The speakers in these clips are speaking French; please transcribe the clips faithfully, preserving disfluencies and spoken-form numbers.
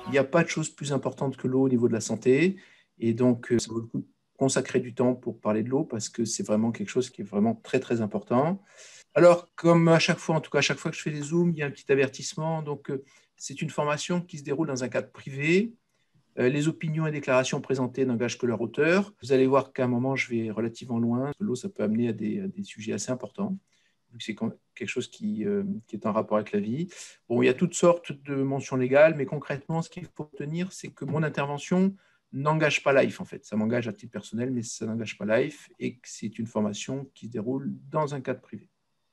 Il n'y a pas de chose plus importante que l'eau au niveau de la santé. Et donc, ça vaut le coup de consacrer du temps pour parler de l'eau parce que c'est vraiment quelque chose qui est vraiment très, très important. Alors, comme à chaque fois, en tout cas, à chaque fois que je fais des Zooms, il y a un petit avertissement. Donc, c'est une formation qui se déroule dans un cadre privé. Les opinions et déclarations présentées n'engagent que leur auteur. Vous allez voir qu'à un moment, je vais relativement loin. L'eau, ça peut amener à des, à des sujets assez importants. C'est quelque chose qui, euh, qui est en rapport avec la vie. Bon, il y a toutes sortes de mentions légales, mais concrètement, ce qu'il faut retenir, c'est que mon intervention n'engage pas Life, en fait. Ça m'engage à titre personnel, mais ça n'engage pas Life, et que c'est une formation qui se déroule dans un cadre privé.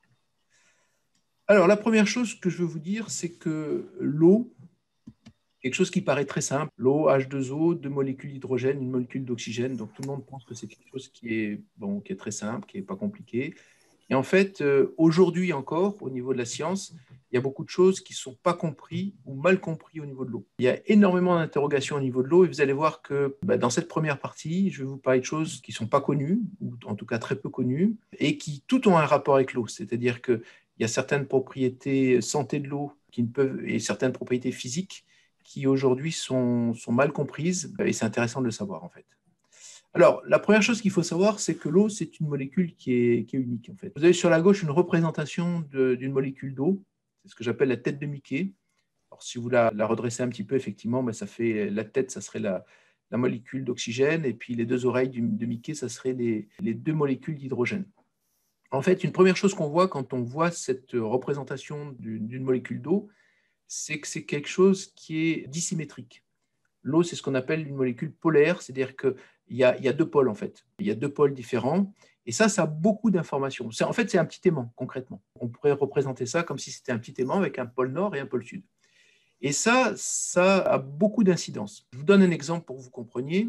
Alors, la première chose que je veux vous dire, c'est que l'eau, quelque chose qui paraît très simple, l'eau, H deux O, deux molécules d'hydrogène, une molécule d'oxygène, donc tout le monde pense que c'est quelque chose qui est, bon, qui est très simple, qui n'est pas compliqué. Et en fait, euh, aujourd'hui encore, au niveau de la science, il y a beaucoup de choses qui ne sont pas comprises ou mal comprises au niveau de l'eau. Il y a énormément d'interrogations au niveau de l'eau et vous allez voir que bah, dans cette première partie, je vais vous parler de choses qui ne sont pas connues, ou en tout cas très peu connues, et qui tout ont un rapport avec l'eau. C'est-à-dire qu'il y a certaines propriétés santé de l'eau qui ne peuvent, et certaines propriétés physiques qui aujourd'hui sont, sont mal comprises, et c'est intéressant de le savoir en fait. Alors, la première chose qu'il faut savoir, c'est que l'eau, c'est une molécule qui est, qui est unique, en fait. Vous avez sur la gauche une représentation d'une molécule d'eau, c'est ce que j'appelle la tête de Mickey. Alors, si vous la, la redressez un petit peu, effectivement, ben, ça fait la tête, ça serait la, la molécule d'oxygène, et puis les deux oreilles du, de Mickey, ça serait les, les deux molécules d'hydrogène. En fait, une première chose qu'on voit quand on voit cette représentation d'une molécule d'eau, c'est que c'est quelque chose qui est dissymétrique. L'eau, c'est ce qu'on appelle une molécule polaire, c'est-à-dire qu'il y a, il y a deux pôles, en fait. Il y a deux pôles différents. Et ça, ça a beaucoup d'informations. En fait, c'est un petit aimant, concrètement. On pourrait représenter ça comme si c'était un petit aimant avec un pôle nord et un pôle sud. Et ça, ça a beaucoup d'incidences. Je vous donne un exemple pour que vous compreniez.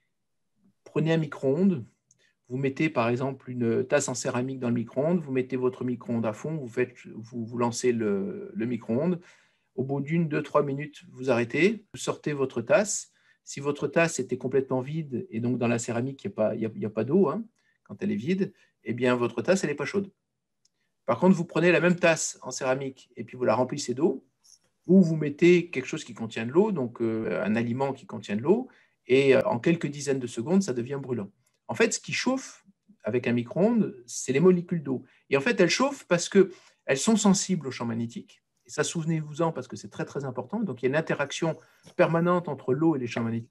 Prenez un micro-ondes. Vous mettez, par exemple, une tasse en céramique dans le micro-ondes. Vous mettez votre micro-ondes à fond. Vous, faites, vous, vous lancez le, le micro-ondes. Au bout d'une, deux, trois minutes, vous arrêtez, vous sortez votre tasse. Si votre tasse était complètement vide, et donc dans la céramique, il n'y a pas, il y a, il y a pas d'eau, hein, quand elle est vide, eh bien votre tasse, elle n'est pas chaude. Par contre, vous prenez la même tasse en céramique et puis vous la remplissez d'eau, ou vous mettez quelque chose qui contient de l'eau, donc euh, un aliment qui contient de l'eau, et euh, en quelques dizaines de secondes, ça devient brûlant. En fait, ce qui chauffe avec un micro-ondes, c'est les molécules d'eau. Et en fait, elles chauffent parce qu'elles sont sensibles au champ magnétique. Et ça, souvenez-vous-en, parce que c'est très, très important. Donc, il y a une interaction permanente entre l'eau et les champs magnétiques.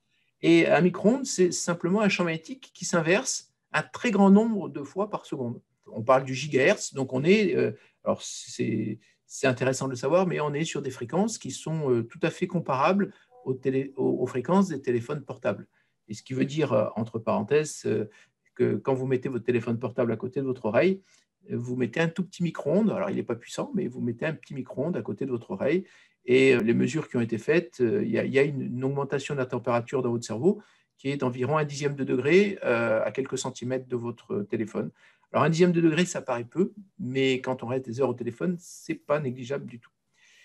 Et un micro-ondes, c'est simplement un champ magnétique qui s'inverse un très grand nombre de fois par seconde. On parle du gigahertz, donc on est, euh, alors c'est intéressant de le savoir, mais on est sur des fréquences qui sont euh, tout à fait comparables aux, télé, aux, aux fréquences des téléphones portables. Et ce qui veut dire, euh, entre parenthèses, euh, que quand vous mettez votre téléphone portable à côté de votre oreille, vous mettez un tout petit micro-ondes, alors il n'est pas puissant, mais vous mettez un petit micro-ondes à côté de votre oreille, et les mesures qui ont été faites, il y a, il y a une, une augmentation de la température dans votre cerveau qui est d'environ un dixième de degré euh, à quelques centimètres de votre téléphone. Alors un dixième de degré, ça paraît peu, mais quand on reste des heures au téléphone, ce n'est pas négligeable du tout.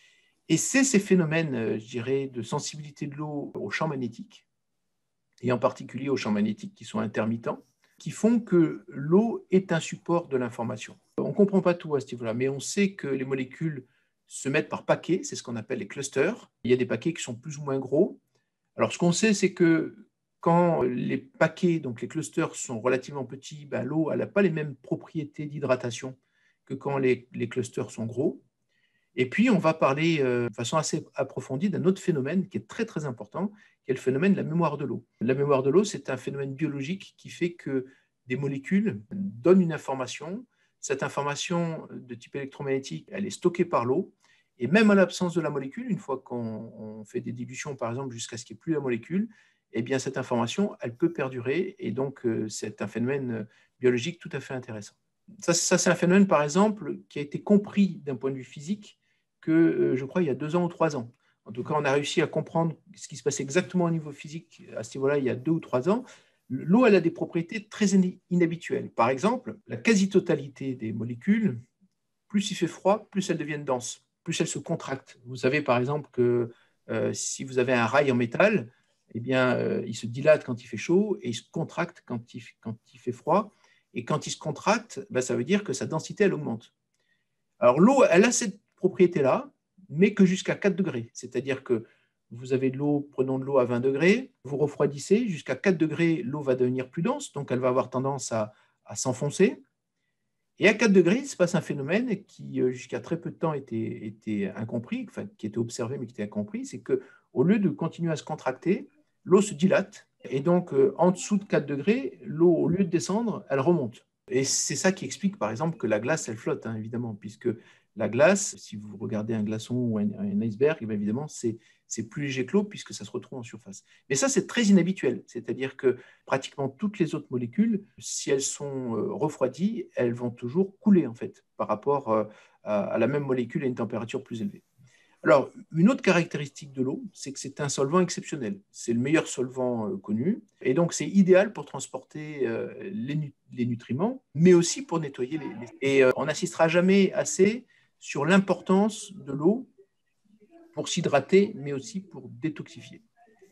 Et c'est ces phénomènes, je dirais, de sensibilité de l'eau au champ magnétique, et en particulier aux champs magnétiques qui sont intermittents, qui font que l'eau est un support de l'information. On ne comprend pas tout à ce niveau-là, mais on sait que les molécules se mettent par paquets, c'est ce qu'on appelle les clusters. Il y a des paquets qui sont plus ou moins gros. Alors, ce qu'on sait, c'est que quand les paquets, donc les clusters, sont relativement petits, ben, l'eau n'a pas les mêmes propriétés d'hydratation que quand les, les clusters sont gros. Et puis, on va parler euh, de façon assez approfondie d'un autre phénomène qui est très, très important, qui est le phénomène de la mémoire de l'eau. La mémoire de l'eau, c'est un phénomène biologique qui fait que des molécules donnent une information. Cette information de type électromagnétique, elle est stockée par l'eau. Et même en l'absence de la molécule, une fois qu'on fait des dilutions, par exemple, jusqu'à ce qu'il n'y ait plus la molécule, eh bien, cette information, elle peut perdurer. Et donc, euh, c'est un phénomène biologique tout à fait intéressant. Ça, ça c'est un phénomène, par exemple, qui a été compris d'un point de vue physique que, euh, je crois, il y a deux ans ou trois ans. En tout cas, on a réussi à comprendre ce qui se passait exactement au niveau physique à ce niveau-là il y a deux ou trois ans. L'eau, elle a des propriétés très inhabituelles. Par exemple, la quasi-totalité des molécules, plus il fait froid, plus elles deviennent denses, plus elles se contractent. Vous savez, par exemple, que euh, si vous avez un rail en métal, eh bien, euh, il se dilate quand il fait chaud et il se contracte quand il, quand il fait froid. Et quand il se contracte, ben, ça veut dire que sa densité, elle augmente. Alors, l'eau, elle a cette propriété-là, mais que jusqu'à quatre degrés. C'est-à-dire que vous avez de l'eau, prenons de l'eau à vingt degrés, vous refroidissez, jusqu'à quatre degrés, l'eau va devenir plus dense, donc elle va avoir tendance à, à s'enfoncer. Et à quatre degrés, il se passe un phénomène qui, jusqu'à très peu de temps, était, était incompris, enfin, qui était observé, mais qui était incompris, c'est qu'au lieu de continuer à se contracter, l'eau se dilate. Et donc, en dessous de quatre degrés, l'eau, au lieu de descendre, elle remonte. Et c'est ça qui explique, par exemple, que la glace, elle flotte, hein, évidemment, puisque la glace, si vous regardez un glaçon ou un, un iceberg, eh bien, évidemment, c'est c'est plus léger que l'eau puisque ça se retrouve en surface. Mais ça, c'est très inhabituel. C'est-à-dire que pratiquement toutes les autres molécules, si elles sont refroidies, elles vont toujours couler, en fait, par rapport à la même molécule à une température plus élevée. Alors, une autre caractéristique de l'eau, c'est que c'est un solvant exceptionnel. C'est le meilleur solvant connu. Et donc, c'est idéal pour transporter les, nu les nutriments, mais aussi pour nettoyer les... les... Et on n'assistera jamais assez sur l'importance de l'eau pour s'hydrater, mais aussi pour détoxifier.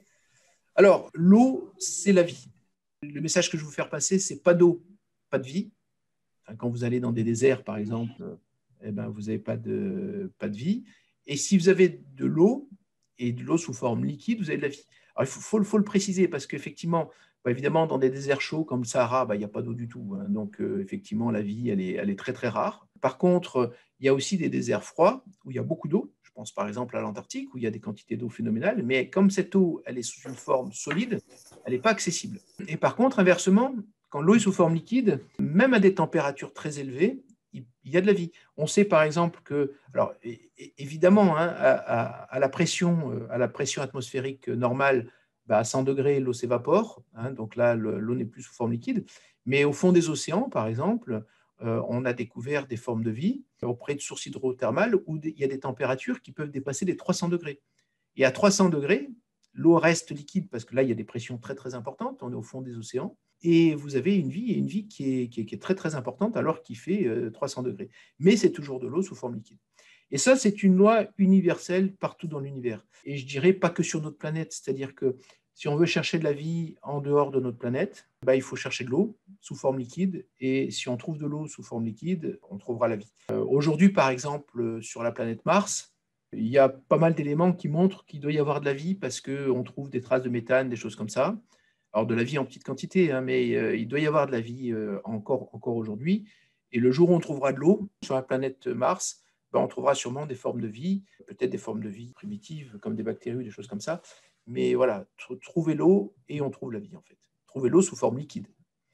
Alors, l'eau, c'est la vie. Le message que je veux vous faire passer, c'est pas d'eau, pas de vie. Enfin, quand vous allez dans des déserts, par exemple, eh ben, vous n'avez pas de, pas de vie. Et si vous avez de l'eau, et de l'eau sous forme liquide, vous avez de la vie. Alors, il faut, faut, faut le préciser, parce qu'effectivement, bah, évidemment, dans des déserts chauds comme le Sahara, bah, il n'y a pas d'eau du tout. Hein. Donc, euh, effectivement, la vie, elle est, elle est très, très rare. Par contre, il y a aussi des déserts froids où il y a beaucoup d'eau. Je pense par exemple à l'Antarctique où il y a des quantités d'eau phénoménales, mais comme cette eau, elle est sous une forme solide, elle n'est pas accessible. Et par contre, inversement, quand l'eau est sous forme liquide, même à des températures très élevées, il y a de la vie. On sait par exemple que, alors évidemment, hein, à, à, à, la pression, à la pression atmosphérique normale, bah à cent degrés, l'eau s'évapore, hein, donc là, l'eau n'est plus sous forme liquide, mais au fond des océans, par exemple, Euh, on a découvert des formes de vie auprès de sources hydrothermales où il y a des températures qui peuvent dépasser les trois cents degrés. Et à trois cents degrés, l'eau reste liquide parce que là, il y a des pressions très, très importantes. On est au fond des océans. Et vous avez une vie, une vie qui est, qui est, qui est très, très importante alors qu'il fait euh, trois cents degrés. Mais c'est toujours de l'eau sous forme liquide. Et ça, c'est une loi universelle partout dans l'univers. Et je dirais pas que sur notre planète. C'est-à-dire que si on veut chercher de la vie en dehors de notre planète, bah, il faut chercher de l'eau sous forme liquide. Et si on trouve de l'eau sous forme liquide, on trouvera la vie. Euh, Aujourd'hui, par exemple, sur la planète Mars, il y a pas mal d'éléments qui montrent qu'il doit y avoir de la vie parce qu'on trouve des traces de méthane, des choses comme ça. Alors, de la vie en petite quantité, hein, mais euh, il doit y avoir de la vie euh, encore, encore aujourd'hui. Et le jour où on trouvera de l'eau sur la planète Mars, ben, on trouvera sûrement des formes de vie, peut-être des formes de vie primitives, comme des bactéries ou des choses comme ça. Mais voilà, trouver l'eau et on trouve la vie, en fait. Trouver l'eau sous forme liquide.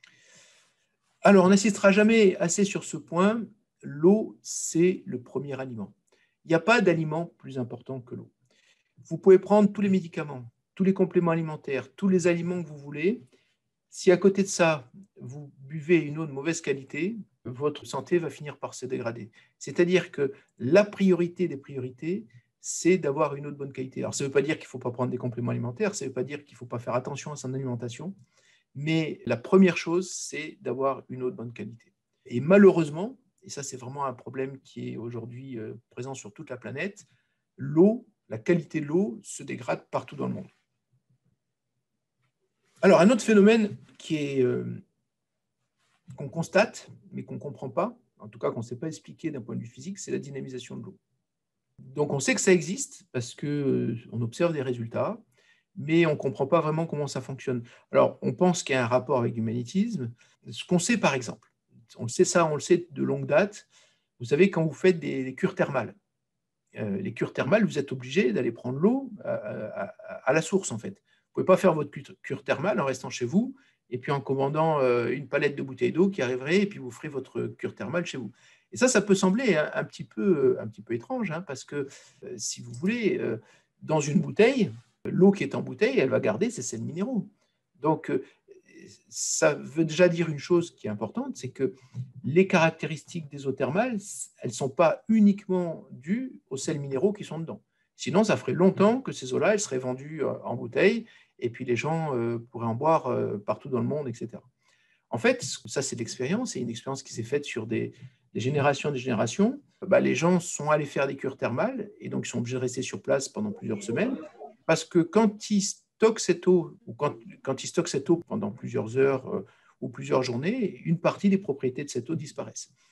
Alors, on n'insistera jamais assez sur ce point. L'eau, c'est le premier aliment. Il n'y a pas d'aliment plus important que l'eau. Vous pouvez prendre tous les médicaments, tous les compléments alimentaires, tous les aliments que vous voulez. Si à côté de ça, vous buvez une eau de mauvaise qualité, votre santé va finir par se dégrader. C'est-à-dire que la priorité des priorités, c'est d'avoir une eau de bonne qualité. Alors, ça ne veut pas dire qu'il ne faut pas prendre des compléments alimentaires, ça ne veut pas dire qu'il ne faut pas faire attention à son alimentation, mais la première chose, c'est d'avoir une eau de bonne qualité. Et malheureusement, et ça c'est vraiment un problème qui est aujourd'hui présent sur toute la planète, l'eau, la qualité de l'eau se dégrade partout dans le monde. Alors, un autre phénomène qui est, euh, qu'on constate, mais qu'on ne comprend pas, en tout cas qu'on ne sait pas expliquer d'un point de vue physique, c'est la dynamisation de l'eau. Donc, on sait que ça existe parce qu'on euh, observe des résultats, mais on ne comprend pas vraiment comment ça fonctionne. Alors, on pense qu'il y a un rapport avec du magnétisme. Ce qu'on sait, par exemple, on le sait ça, on le sait de longue date, vous savez, quand vous faites des, des cures thermales, euh, les cures thermales, vous êtes obligé d'aller prendre l'eau à, à, à la source, en fait. Vous ne pouvez pas faire votre cure thermale en restant chez vous et puis en commandant euh, une palette de bouteilles d'eau qui arriverait et puis vous ferez votre cure thermale chez vous. Et ça, ça peut sembler un, un, petit, peu, un petit peu étrange, hein, parce que, euh, si vous voulez, euh, dans une bouteille, l'eau qui est en bouteille, elle va garder ses sels minéraux. Donc, euh, ça veut déjà dire une chose qui est importante, c'est que les caractéristiques des eaux thermales, elles ne sont pas uniquement dues aux sels minéraux qui sont dedans. Sinon, ça ferait longtemps que ces eaux-là, elles seraient vendues en bouteille, et puis les gens euh, pourraient en boire euh, partout dans le monde, et cetera. En fait, ça, c'est l'expérience, c'est une expérience qui s'est faite sur des, des générations et des générations. Bah, les gens sont allés faire des cures thermales, et donc ils sont obligés de rester sur place pendant plusieurs semaines, parce que quand ils stockent cette eau, ou quand, quand ils stockent cette eau pendant plusieurs heures euh, ou plusieurs journées, une partie des propriétés de cette eau disparaissent.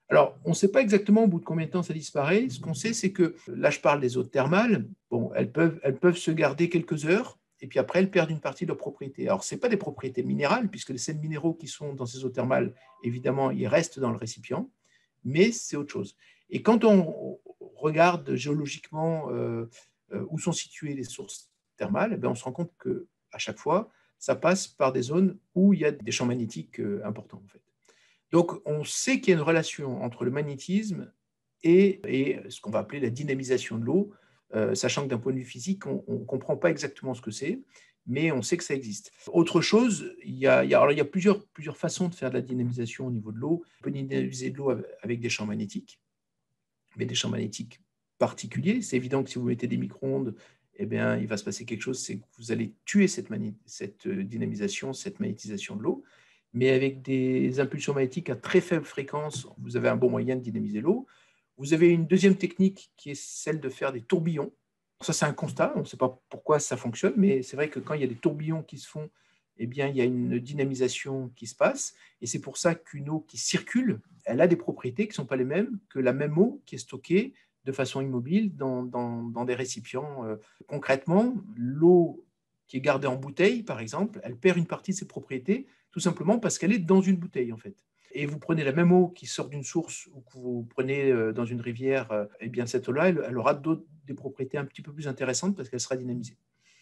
Alors, on ne sait pas exactement au bout de combien de temps ça disparaît. Ce qu'on sait, c'est que, là je parle des eaux thermales, bon, elles peuvent, elles peuvent se garder quelques heures, et puis après, elles perdent une partie de leurs propriétés. Alors, ce n'est pas des propriétés minérales, puisque les sels minéraux qui sont dans ces eaux thermales, évidemment, ils restent dans le récipient, mais c'est autre chose. Et quand on regarde géologiquement euh, euh, où sont situées les sources thermales, eh bien, on se rend compte qu'à chaque fois, ça passe par des zones où il y a des champs magnétiques euh, importants, en fait. Donc, on sait qu'il y a une relation entre le magnétisme et, et ce qu'on va appeler la dynamisation de l'eau, euh, sachant que d'un point de vue physique, on ne comprend pas exactement ce que c'est, mais on sait que ça existe. Autre chose, il y a, il y a, alors il y a plusieurs, plusieurs façons de faire de la dynamisation au niveau de l'eau. On peut dynamiser de l'eau avec des champs magnétiques, mais des champs magnétiques particuliers. C'est évident que si vous mettez des micro-ondes, eh bien, il va se passer quelque chose, c'est que vous allez tuer cette, cette dynamisation, cette magnétisation de l'eau. Mais avec des impulsions magnétiques à très faible fréquence, vous avez un bon moyen de dynamiser l'eau. Vous avez une deuxième technique qui est celle de faire des tourbillons. Ça, c'est un constat, on ne sait pas pourquoi ça fonctionne, mais c'est vrai que quand il y a des tourbillons qui se font, eh bien, il y a une dynamisation qui se passe. Et c'est pour ça qu'une eau qui circule, elle a des propriétés qui ne sont pas les mêmes que la même eau qui est stockée de façon immobile dans, dans, dans des récipients. Euh, concrètement, l'eau qui est gardée en bouteille, par exemple, elle perd une partie de ses propriétés, tout simplement parce qu'elle est dans une bouteille, en fait. Et vous prenez la même eau qui sort d'une source ou que vous prenez dans une rivière, eh bien cette eau-là, elle, elle aura des propriétés un petit peu plus intéressantes parce qu'elle sera dynamisée.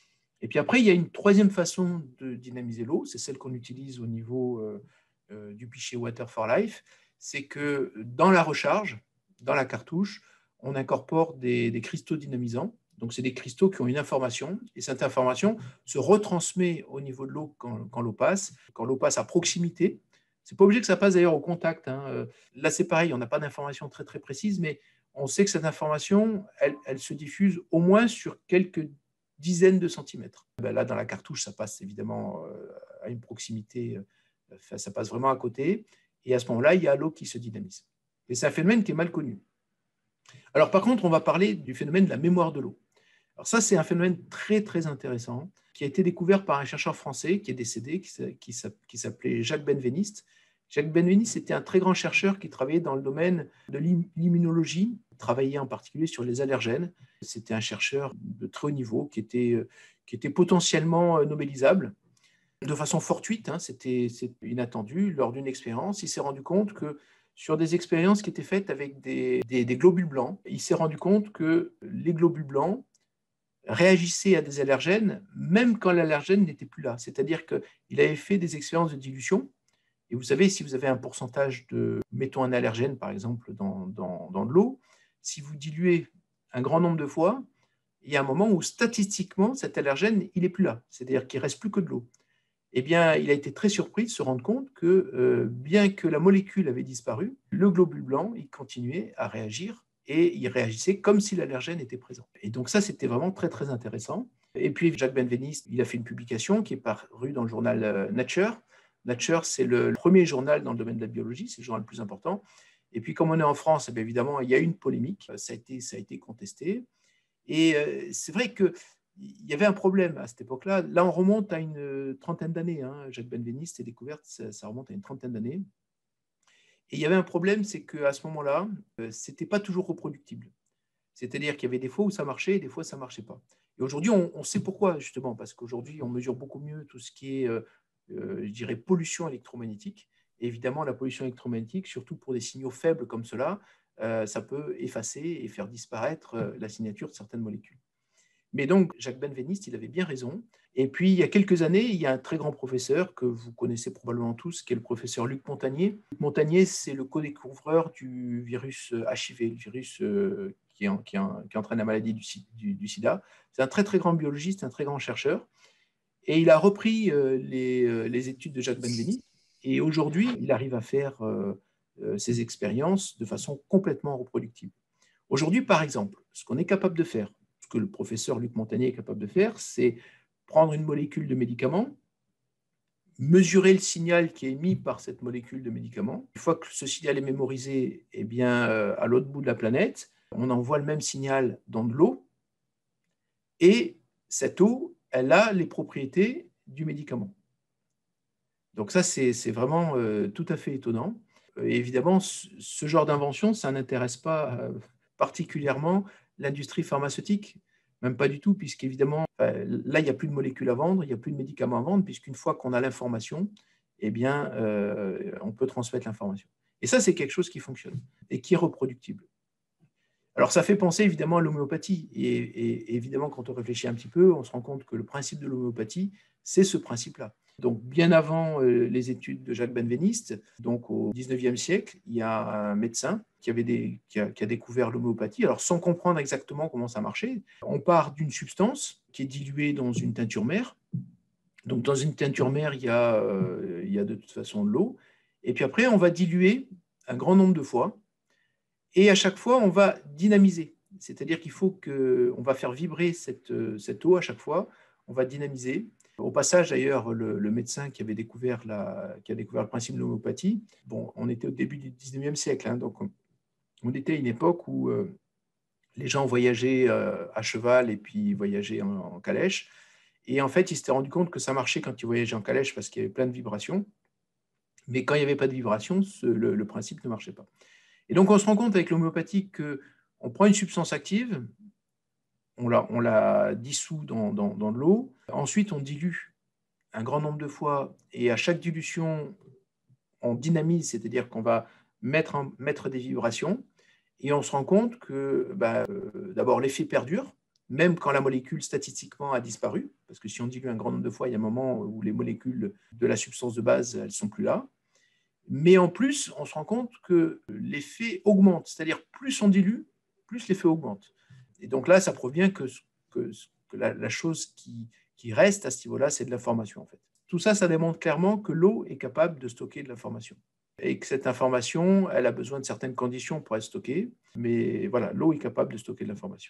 Et puis après, il y a une troisième façon de dynamiser l'eau, c'est celle qu'on utilise au niveau euh, euh, du pichet Water for Life, c'est que dans la recharge, dans la cartouche, on incorpore des, des cristaux dynamisants. Donc, c'est des cristaux qui ont une information, et cette information se retransmet au niveau de l'eau quand, quand l'eau passe. Quand l'eau passe à proximité, c'est pas obligé que ça passe d'ailleurs au contact. Hein. Là, c'est pareil, on n'a pas d'information très, très précise, mais on sait que cette information, elle, elle se diffuse au moins sur quelques dizaines de centimètres. Ben là, dans la cartouche, ça passe évidemment à une proximité, ça passe vraiment à côté, et à ce moment-là, il y a l'eau qui se dynamise. Et c'est un phénomène qui est mal connu. Alors, par contre, on va parler du phénomène de la mémoire de l'eau. Alors ça, c'est un phénomène très, très intéressant qui a été découvert par un chercheur français qui est décédé, qui s'appelait Jacques Benveniste. Jacques Benveniste était un très grand chercheur qui travaillait dans le domaine de l'immunologie, travaillait en particulier sur les allergènes. C'était un chercheur de très haut niveau qui était, qui était potentiellement nobelisable. De façon fortuite, hein, c'était inattendu, lors d'une expérience, il s'est rendu compte que sur des expériences qui étaient faites avec des, des, des globules blancs, il s'est rendu compte que les globules blancs réagissaient à des allergènes, même quand l'allergène n'était plus là. C'est-à-dire qu'il avait fait des expériences de dilution. Et vous savez, si vous avez un pourcentage de, mettons un allergène par exemple, dans, dans, dans de l'eau, si vous diluez un grand nombre de fois, il y a un moment où statistiquement, cet allergène, il n'est plus là. C'est-à-dire qu'il ne reste plus que de l'eau. Eh bien, il a été très surpris de se rendre compte que, euh, bien que la molécule avait disparu, le globule blanc, il continuait à réagir et il réagissait comme si l'allergène était présent. Et donc ça, c'était vraiment très, très intéressant. Et puis, Jacques Benveniste, il a fait une publication qui est parue dans le journal Nature. Nature, c'est le premier journal dans le domaine de la biologie, c'est le journal le plus important. Et puis, comme on est en France, eh bien, évidemment, il y a eu une polémique, ça a été, ça a été contesté. Et euh, c'est vrai que il y avait un problème à cette époque-là. Là, on remonte à une trentaine d'années. Hein. Jacques Benveniste est découverte, ça, ça remonte à une trentaine d'années. Et il y avait un problème, c'est qu'à ce moment-là, euh, ce n'était pas toujours reproductible. C'est-à-dire qu'il y avait des fois où ça marchait et des fois ça ne marchait pas. Et aujourd'hui, on, on sait pourquoi, justement, parce qu'aujourd'hui, on mesure beaucoup mieux tout ce qui est, euh, euh, je dirais, pollution électromagnétique. Et évidemment, la pollution électromagnétique, surtout pour des signaux faibles comme cela, euh, ça peut effacer et faire disparaître euh, la signature de certaines molécules. Mais donc, Jacques Benveniste, il avait bien raison. Et puis, il y a quelques années, il y a un très grand professeur que vous connaissez probablement tous, qui est le professeur Luc Montagnier. Luc Montagnier, c'est le co-découvreur du virus H I V, le virus qui, en, qui, en, qui entraîne la maladie du, du, du sida. C'est un très, très grand biologiste, un très grand chercheur. Et il a repris les, les études de Jacques Benveniste. Et aujourd'hui, il arrive à faire ses expériences de façon complètement reproductible. Aujourd'hui, par exemple, ce qu'on est capable de faire, ce que le professeur Luc Montagnier est capable de faire, c'est prendre une molécule de médicament, mesurer le signal qui est émis par cette molécule de médicament. Une fois que ce signal est mémorisé, eh bien, euh, à l'autre bout de la planète, on envoie le même signal dans de l'eau, et cette eau, elle a les propriétés du médicament. Donc ça, c'est vraiment euh, tout à fait étonnant. évidemment, ce genre d'invention, ça n'intéresse pas particulièrement l'industrie pharmaceutique, même pas du tout, puisqu'évidemment, là, il n'y a plus de molécules à vendre, il n'y a plus de médicaments à vendre, puisqu'une fois qu'on a l'information, eh bien, euh, on peut transmettre l'information. Et ça, c'est quelque chose qui fonctionne et qui est reproductible. Alors, ça fait penser évidemment à l'homéopathie. Et, et, et évidemment, quand on réfléchit un petit peu, on se rend compte que le principe de l'homéopathie, c'est ce principe-là. Donc, bien avant euh, les études de Jacques Benveniste, donc au dix-neuvième siècle, il y a un médecin qui, avait des, qui, a, qui a découvert l'homéopathie. Alors, sans comprendre exactement comment ça marchait, on part d'une substance qui est diluée dans une teinture mère. Donc, dans une teinture mère, il y a, euh, il y a de toute façon de l'eau. Et puis après, on va diluer un grand nombre de fois. Et à chaque fois, on va dynamiser. C'est-à-dire qu'il faut qu'on va faire vibrer cette, cette eau à chaque fois. On va dynamiser. Au passage, d'ailleurs, le, le médecin qui avait découvert, la, qui a découvert le principe de l'homéopathie, bon, on était au début du dix-neuvième siècle, hein, donc on, on était à une époque où euh, les gens voyageaient euh, à cheval et puis voyageaient en, en calèche. Et en fait, ils s'étaient rendu compte que ça marchait quand ils voyageaient en calèche parce qu'il y avait plein de vibrations. Mais quand il n'y avait pas de vibrations, ce, le, le principe ne marchait pas. Et donc, on se rend compte avec l'homéopathie qu'on prend une substance active, on la, on la dissout dans, dans, dans de l'eau, ensuite on dilue un grand nombre de fois, et à chaque dilution, on dynamise, c'est-à-dire qu'on va mettre, un, mettre des vibrations, et on se rend compte que bah, euh, d'abord l'effet perdure, même quand la molécule statistiquement a disparu, parce que si on dilue un grand nombre de fois, il y a un moment où les molécules de la substance de base, elles ne sont plus là. Mais en plus, on se rend compte que l'effet augmente, c'est-à-dire plus on dilue, plus l'effet augmente. Et donc là, ça prouve bien que, que, que la, la chose qui, qui reste à ce niveau-là, c'est de l'information en fait. Tout ça, ça démontre clairement que l'eau est capable de stocker de l'information. Et que cette information, elle a besoin de certaines conditions pour être stockée, mais voilà, l'eau est capable de stocker de l'information.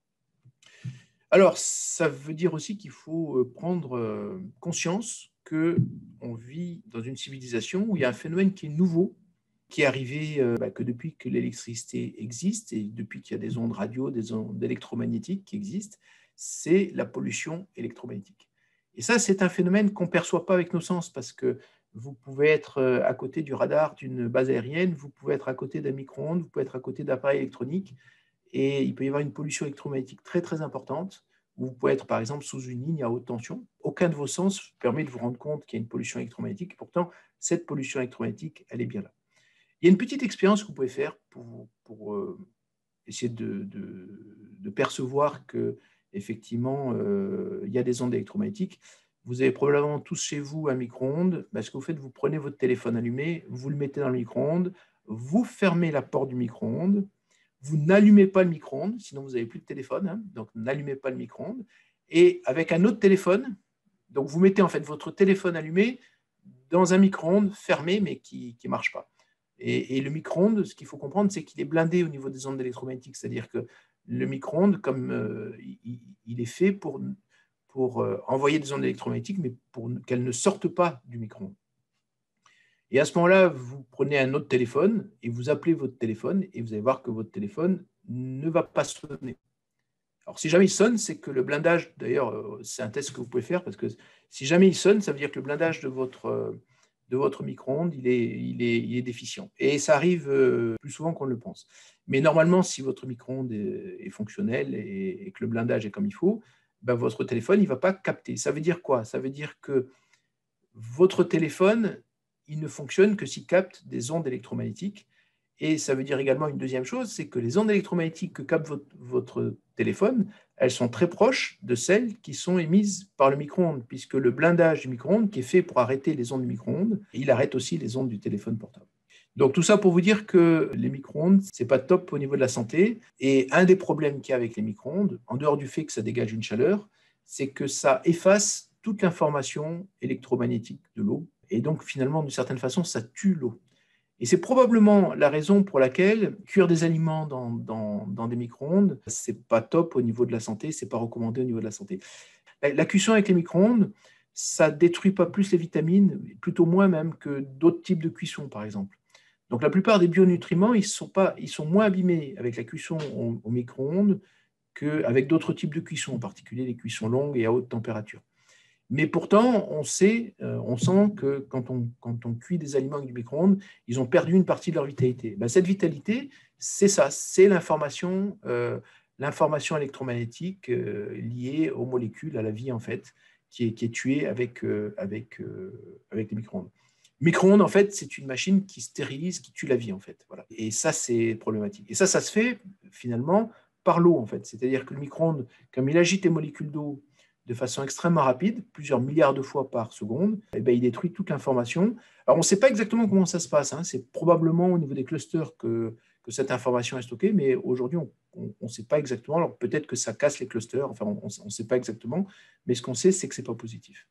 Alors, ça veut dire aussi qu'il faut prendre conscience qu'on vit dans une civilisation où il y a un phénomène qui est nouveau, qui est arrivé euh, bah, que depuis que l'électricité existe et depuis qu'il y a des ondes radio, des ondes électromagnétiques qui existent, c'est la pollution électromagnétique. Et ça, c'est un phénomène qu'on ne perçoit pas avec nos sens parce que vous pouvez être à côté du radar d'une base aérienne, vous pouvez être à côté d'un micro-ondes, vous pouvez être à côté d'appareils électroniques et il peut y avoir une pollution électromagnétique très très importante. Vous pouvez être par exemple sous une ligne à haute tension. Aucun de vos sens permet de vous rendre compte qu'il y a une pollution électromagnétique. Et pourtant, cette pollution électromagnétique, elle est bien là. Il y a une petite expérience que vous pouvez faire pour, pour euh, essayer de, de, de percevoir que effectivement euh, il y a des ondes électromagnétiques. Vous avez probablement tous chez vous un micro-ondes. Ben, ce que vous faites, vous prenez votre téléphone allumé, vous le mettez dans le micro-ondes, vous fermez la porte du micro-ondes, vous n'allumez pas le micro-ondes, sinon vous n'avez plus de téléphone, hein, donc n'allumez pas le micro-ondes. Et avec un autre téléphone, donc vous mettez en fait votre téléphone allumé dans un micro-ondes fermé, mais qui ne marche pas. Et, et le micro-ondes, ce qu'il faut comprendre, c'est qu'il est blindé au niveau des ondes électromagnétiques, c'est-à-dire que le micro-ondes, comme euh, il, il est fait pour, pour euh, envoyer des ondes électromagnétiques, mais pour qu'elles ne sortent pas du micro-ondes. Et à ce moment-là, vous prenez un autre téléphone et vous appelez votre téléphone et vous allez voir que votre téléphone ne va pas sonner. Alors, si jamais il sonne, c'est que le blindage, d'ailleurs, c'est un test que vous pouvez faire parce que si jamais il sonne, ça veut dire que le blindage de votre, de votre micro-ondes, il est, il, est, il est déficient. Et ça arrive plus souvent qu'on le pense. Mais normalement, si votre micro-ondes est, est fonctionnel et, et que le blindage est comme il faut, ben votre téléphone, il ne va pas capter. Ça veut dire quoi? Ça veut dire que votre téléphone, il ne fonctionne que s'il capte des ondes électromagnétiques. Et ça veut dire également une deuxième chose, c'est que les ondes électromagnétiques que capte votre, votre téléphone, elles sont très proches de celles qui sont émises par le micro-ondes, puisque le blindage du micro-ondes, qui est fait pour arrêter les ondes du micro-ondes, il arrête aussi les ondes du téléphone portable. Donc tout ça pour vous dire que les micro-ondes, ce n'est pas top au niveau de la santé. Et un des problèmes qu'il y a avec les micro-ondes, en dehors du fait que ça dégage une chaleur, c'est que ça efface toute l'information électromagnétique de l'eau. Et donc finalement, d'une certaine façon, ça tue l'eau. Et c'est probablement la raison pour laquelle cuire des aliments dans, dans, dans des micro-ondes, ce n'est pas top au niveau de la santé, ce n'est pas recommandé au niveau de la santé. La, la cuisson avec les micro-ondes, ça ne détruit pas plus les vitamines, plutôt moins même que d'autres types de cuisson, par exemple. Donc la plupart des bionutriments, ils sont, pas, ils sont moins abîmés avec la cuisson au, au micro-ondes qu'avec d'autres types de cuisson, en particulier les cuissons longues et à haute température. Mais pourtant, on sait, euh, on sent que quand on, quand on cuit des aliments avec du micro-ondes, ils ont perdu une partie de leur vitalité. Ben, cette vitalité, c'est ça, c'est l'information, euh, l'information électromagnétique euh, liée aux molécules, à la vie en fait, qui est, qui est tuée avec, euh, avec, euh, avec les micro-ondes. Micro-ondes, en fait, c'est une machine qui stérilise, qui tue la vie, en fait. Voilà. Et ça, c'est problématique. Et ça, ça se fait, finalement, par l'eau, en fait. C'est-à-dire que le micro-ondes, comme il agite les molécules d'eau de façon extrêmement rapide, plusieurs milliards de fois par seconde, eh bien, il détruit toute l'information. Alors, on ne sait pas exactement comment ça se passe. Hein. C'est probablement au niveau des clusters que, que cette information est stockée, mais aujourd'hui, on ne sait pas exactement. Alors, peut-être que ça casse les clusters, enfin, on ne sait pas exactement, mais ce qu'on sait, c'est que ce n'est pas positif.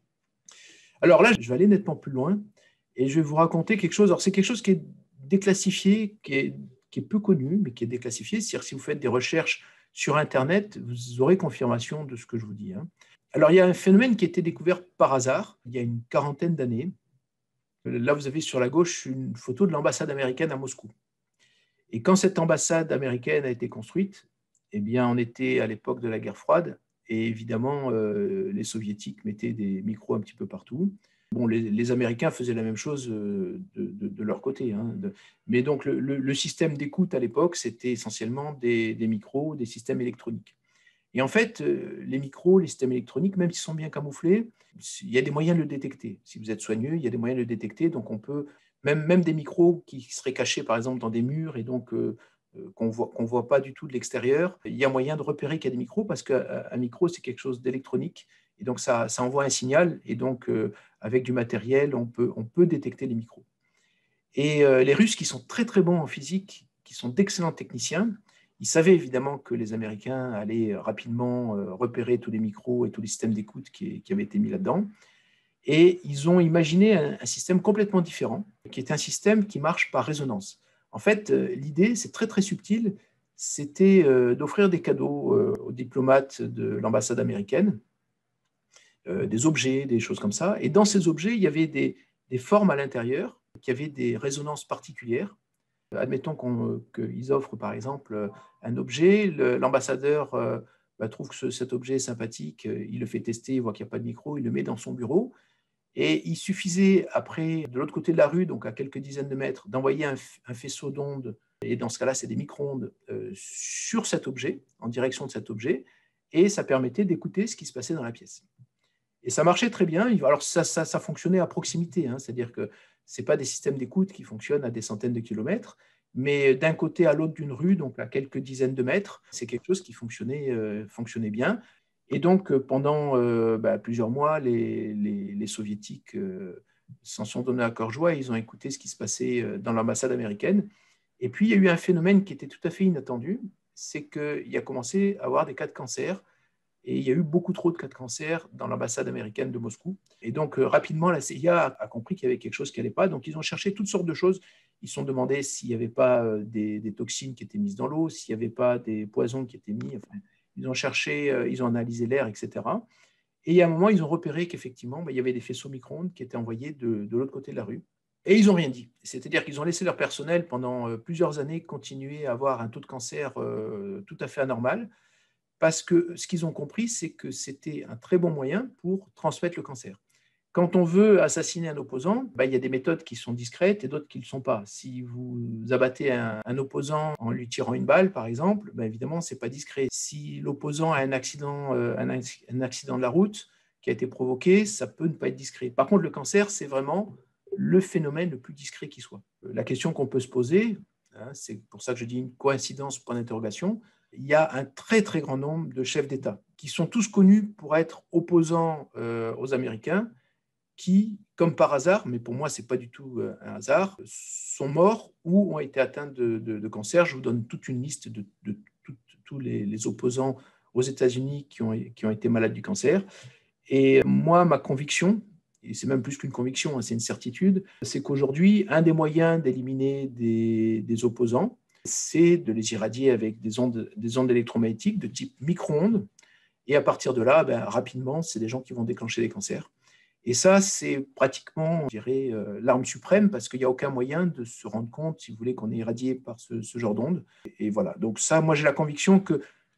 Alors là, je vais aller nettement plus loin et je vais vous raconter quelque chose. Alors, c'est quelque chose qui est déclassifié, qui est, qui est peu connu, mais qui est déclassifié. C'est-à-dire, si vous faites des recherches sur Internet, vous aurez confirmation de ce que je vous dis. Hein. Alors, il y a un phénomène qui a été découvert par hasard il y a une quarantaine d'années. Là, vous avez sur la gauche une photo de l'ambassade américaine à Moscou. Et quand cette ambassade américaine a été construite, eh bien, on était à l'époque de la guerre froide. Et évidemment, euh, les soviétiques mettaient des micros un petit peu partout. Bon, les, les Américains faisaient la même chose de, de, de leur côté. Hein. De, mais donc, le, le, le système d'écoute à l'époque, c'était essentiellement des, des micros, des systèmes électroniques. Et en fait, les micros, les systèmes électroniques, même s'ils sont bien camouflés, il y a des moyens de le détecter. Si vous êtes soigneux, il y a des moyens de le détecter. Donc, on peut, même, même des micros qui seraient cachés, par exemple, dans des murs et donc euh, qu'on voit, qu'on voit pas du tout de l'extérieur, il y a moyen de repérer qu'il y a des micros parce qu'un micro, c'est quelque chose d'électronique. Et donc, ça, ça envoie un signal. Et donc, euh, avec du matériel, on peut, on peut détecter les micros. Et euh, les Russes, qui sont très, très bons en physique, qui sont d'excellents techniciens, ils savaient évidemment que les Américains allaient rapidement euh, repérer tous les micros et tous les systèmes d'écoute qui, qui avaient été mis là-dedans. Et ils ont imaginé un, un système complètement différent, qui est un système qui marche par résonance. En fait, euh, l'idée, c'est très, très subtil, c'était euh, d'offrir des cadeaux euh, aux diplomates de l'ambassade américaine, euh, des objets, des choses comme ça. Et dans ces objets, il y avait des, des formes à l'intérieur qui avaient des résonances particulières. Admettons qu'on, qu'ils offrent par exemple un objet, l'ambassadeur euh, bah, trouve que ce, cet objet est sympathique, il le fait tester, il voit qu'il n'y a pas de micro, il le met dans son bureau. Et il suffisait après, de l'autre côté de la rue, donc à quelques dizaines de mètres, d'envoyer un, un faisceau d'ondes, et dans ce cas-là, c'est des micro-ondes, euh, sur cet objet, en direction de cet objet, et ça permettait d'écouter ce qui se passait dans la pièce. Et ça marchait très bien. Alors, ça, ça, ça fonctionnait à proximité, hein, c'est-à-dire que ce n'est pas des systèmes d'écoute qui fonctionnent à des centaines de kilomètres, mais d'un côté à l'autre d'une rue, donc à quelques dizaines de mètres, c'est quelque chose qui fonctionnait, euh, fonctionnait bien. Et donc, pendant euh, bah, plusieurs mois, les, les, les soviétiques euh, s'en sont donnés à cœur joie et ils ont écouté ce qui se passait dans l'ambassade américaine. Et puis, il y a eu un phénomène qui était tout à fait inattendu, c'est qu'il y a commencé à avoir des cas de cancer. Et il y a eu beaucoup trop de cas de cancer dans l'ambassade américaine de Moscou. Et donc, euh, rapidement, la C I A a, a compris qu'il y avait quelque chose qui n'allait pas. Donc, ils ont cherché toutes sortes de choses. Ils se sont demandé s'il n'y avait pas euh, des, des toxines qui étaient mises dans l'eau, s'il n'y avait pas des poisons qui étaient mis. Enfin, ils ont cherché, euh, ils ont analysé l'air, et cetera. Et il y a un moment, ils ont repéré qu'effectivement, bah, il y avait des faisceaux micro-ondes qui étaient envoyés de, de l'autre côté de la rue. Et ils n'ont rien dit. C'est-à-dire qu'ils ont laissé leur personnel pendant euh, plusieurs années continuer à avoir un taux de cancer euh, tout à fait anormal. Parce que ce qu'ils ont compris, c'est que c'était un très bon moyen pour transmettre le cancer. Quand on veut assassiner un opposant, bah, il y a des méthodes qui sont discrètes et d'autres qui ne le sont pas. Si vous abattez un, un opposant en lui tirant une balle, par exemple, bah, évidemment, ce n'est pas discret. Si l'opposant a un accident, euh, un, un accident de la route qui a été provoqué, ça peut ne pas être discret. Par contre, le cancer, c'est vraiment le phénomène le plus discret qui soit. La question qu'on peut se poser, hein, c'est pour ça que je dis une coïncidence, point d'interrogation, il y a un très très grand nombre de chefs d'État qui sont tous connus pour être opposants euh, aux Américains, qui, comme par hasard, mais pour moi ce n'est pas du tout euh, un hasard, sont morts ou ont été atteints de, de, de cancer. Je vous donne toute une liste de, de, de tous les, les opposants aux États-Unis qui ont, qui ont été malades du cancer. Et moi, ma conviction, et c'est même plus qu'une conviction, hein, c'est une certitude, c'est qu'aujourd'hui, un des moyens d'éliminer des, des opposants, c'est de les irradier avec des ondes, des ondes électromagnétiques de type micro-ondes. Et à partir de là, ben, rapidement, c'est des gens qui vont déclencher des cancers. Et ça, c'est pratiquement, je dirais, euh, l'arme suprême, parce qu'il n'y a aucun moyen de se rendre compte, si vous voulez, qu'on est irradié par ce, ce genre d'ondes. Et voilà. Donc ça, moi, j'ai la conviction que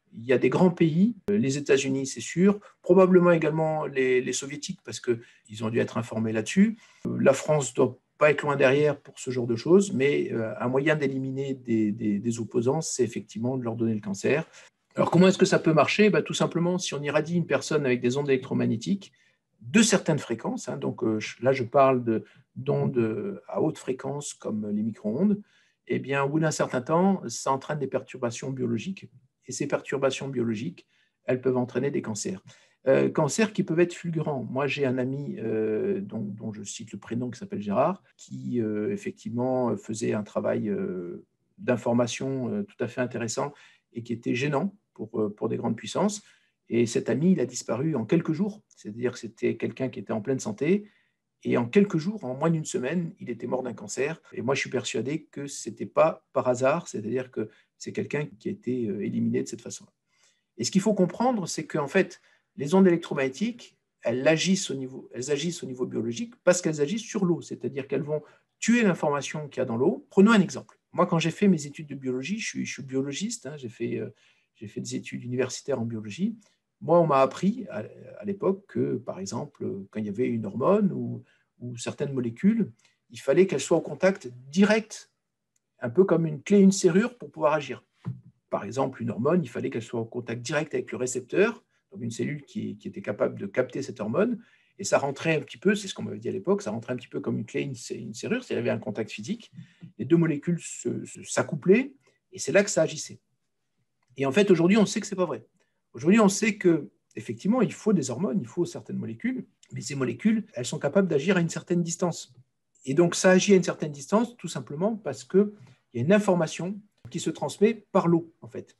Il y a des grands pays, les États-Unis, c'est sûr, probablement également les, les soviétiques, parce qu'ils ont dû être informés là-dessus. La France doit pas être loin derrière pour ce genre de choses, mais euh, un moyen d'éliminer des, des, des opposants, c'est effectivement de leur donner le cancer. Alors, comment est-ce que ça peut marcher? Ben, tout simplement, si on irradie une personne avec des ondes électromagnétiques de certaines fréquences, hein, donc euh, là, je parle de, d'ondes à haute fréquence comme les micro-ondes, eh bien, au bout d'un certain temps, ça entraîne des perturbations biologiques. Et ces perturbations biologiques, elles peuvent entraîner des cancers. Euh, cancers qui peuvent être fulgurants. Moi, j'ai un ami euh, dont, dont je cite le prénom, qui s'appelle Gérard, qui euh, effectivement faisait un travail euh, d'information euh, tout à fait intéressant et qui était gênant pour, euh, pour des grandes puissances. Et cet ami, il a disparu en quelques jours. C'est-à-dire que c'était quelqu'un qui était en pleine santé. Et en quelques jours, en moins d'une semaine, il était mort d'un cancer. Et moi, je suis persuadé que ce n'était pas par hasard, c'est-à-dire que c'est quelqu'un qui a été éliminé de cette façon-là. Et ce qu'il faut comprendre, c'est qu'en fait, les ondes électromagnétiques, elles agissent au niveau, elles agissent au niveau biologique parce qu'elles agissent sur l'eau, c'est-à-dire qu'elles vont tuer l'information qu'il y a dans l'eau. Prenons un exemple. Moi, quand j'ai fait mes études de biologie, je suis, je suis biologiste, hein, j'ai fait, euh, j'ai fait des études universitaires en biologie. Moi, on m'a appris à, à l'époque que, par exemple, quand il y avait une hormone ou, ou certaines molécules, il fallait qu'elles soient au contact direct, un peu comme une clé et une serrure pour pouvoir agir. Par exemple, une hormone, il fallait qu'elle soit en contact direct avec le récepteur, donc une cellule qui, qui était capable de capter cette hormone, et ça rentrait un petit peu, c'est ce qu'on m'avait dit à l'époque, ça rentrait un petit peu comme une clé et une serrure, c'est-à-dire qu'il y avait un contact physique, les deux molécules se, se, s'accouplaient, et c'est là que ça agissait. Et en fait, aujourd'hui, on sait que ce n'est pas vrai. Aujourd'hui, on sait qu'effectivement, il faut des hormones, il faut certaines molécules, mais ces molécules, elles sont capables d'agir à une certaine distance. Et donc, ça agit à une certaine distance, tout simplement parce qu'il y a une information qui se transmet par l'eau, en fait.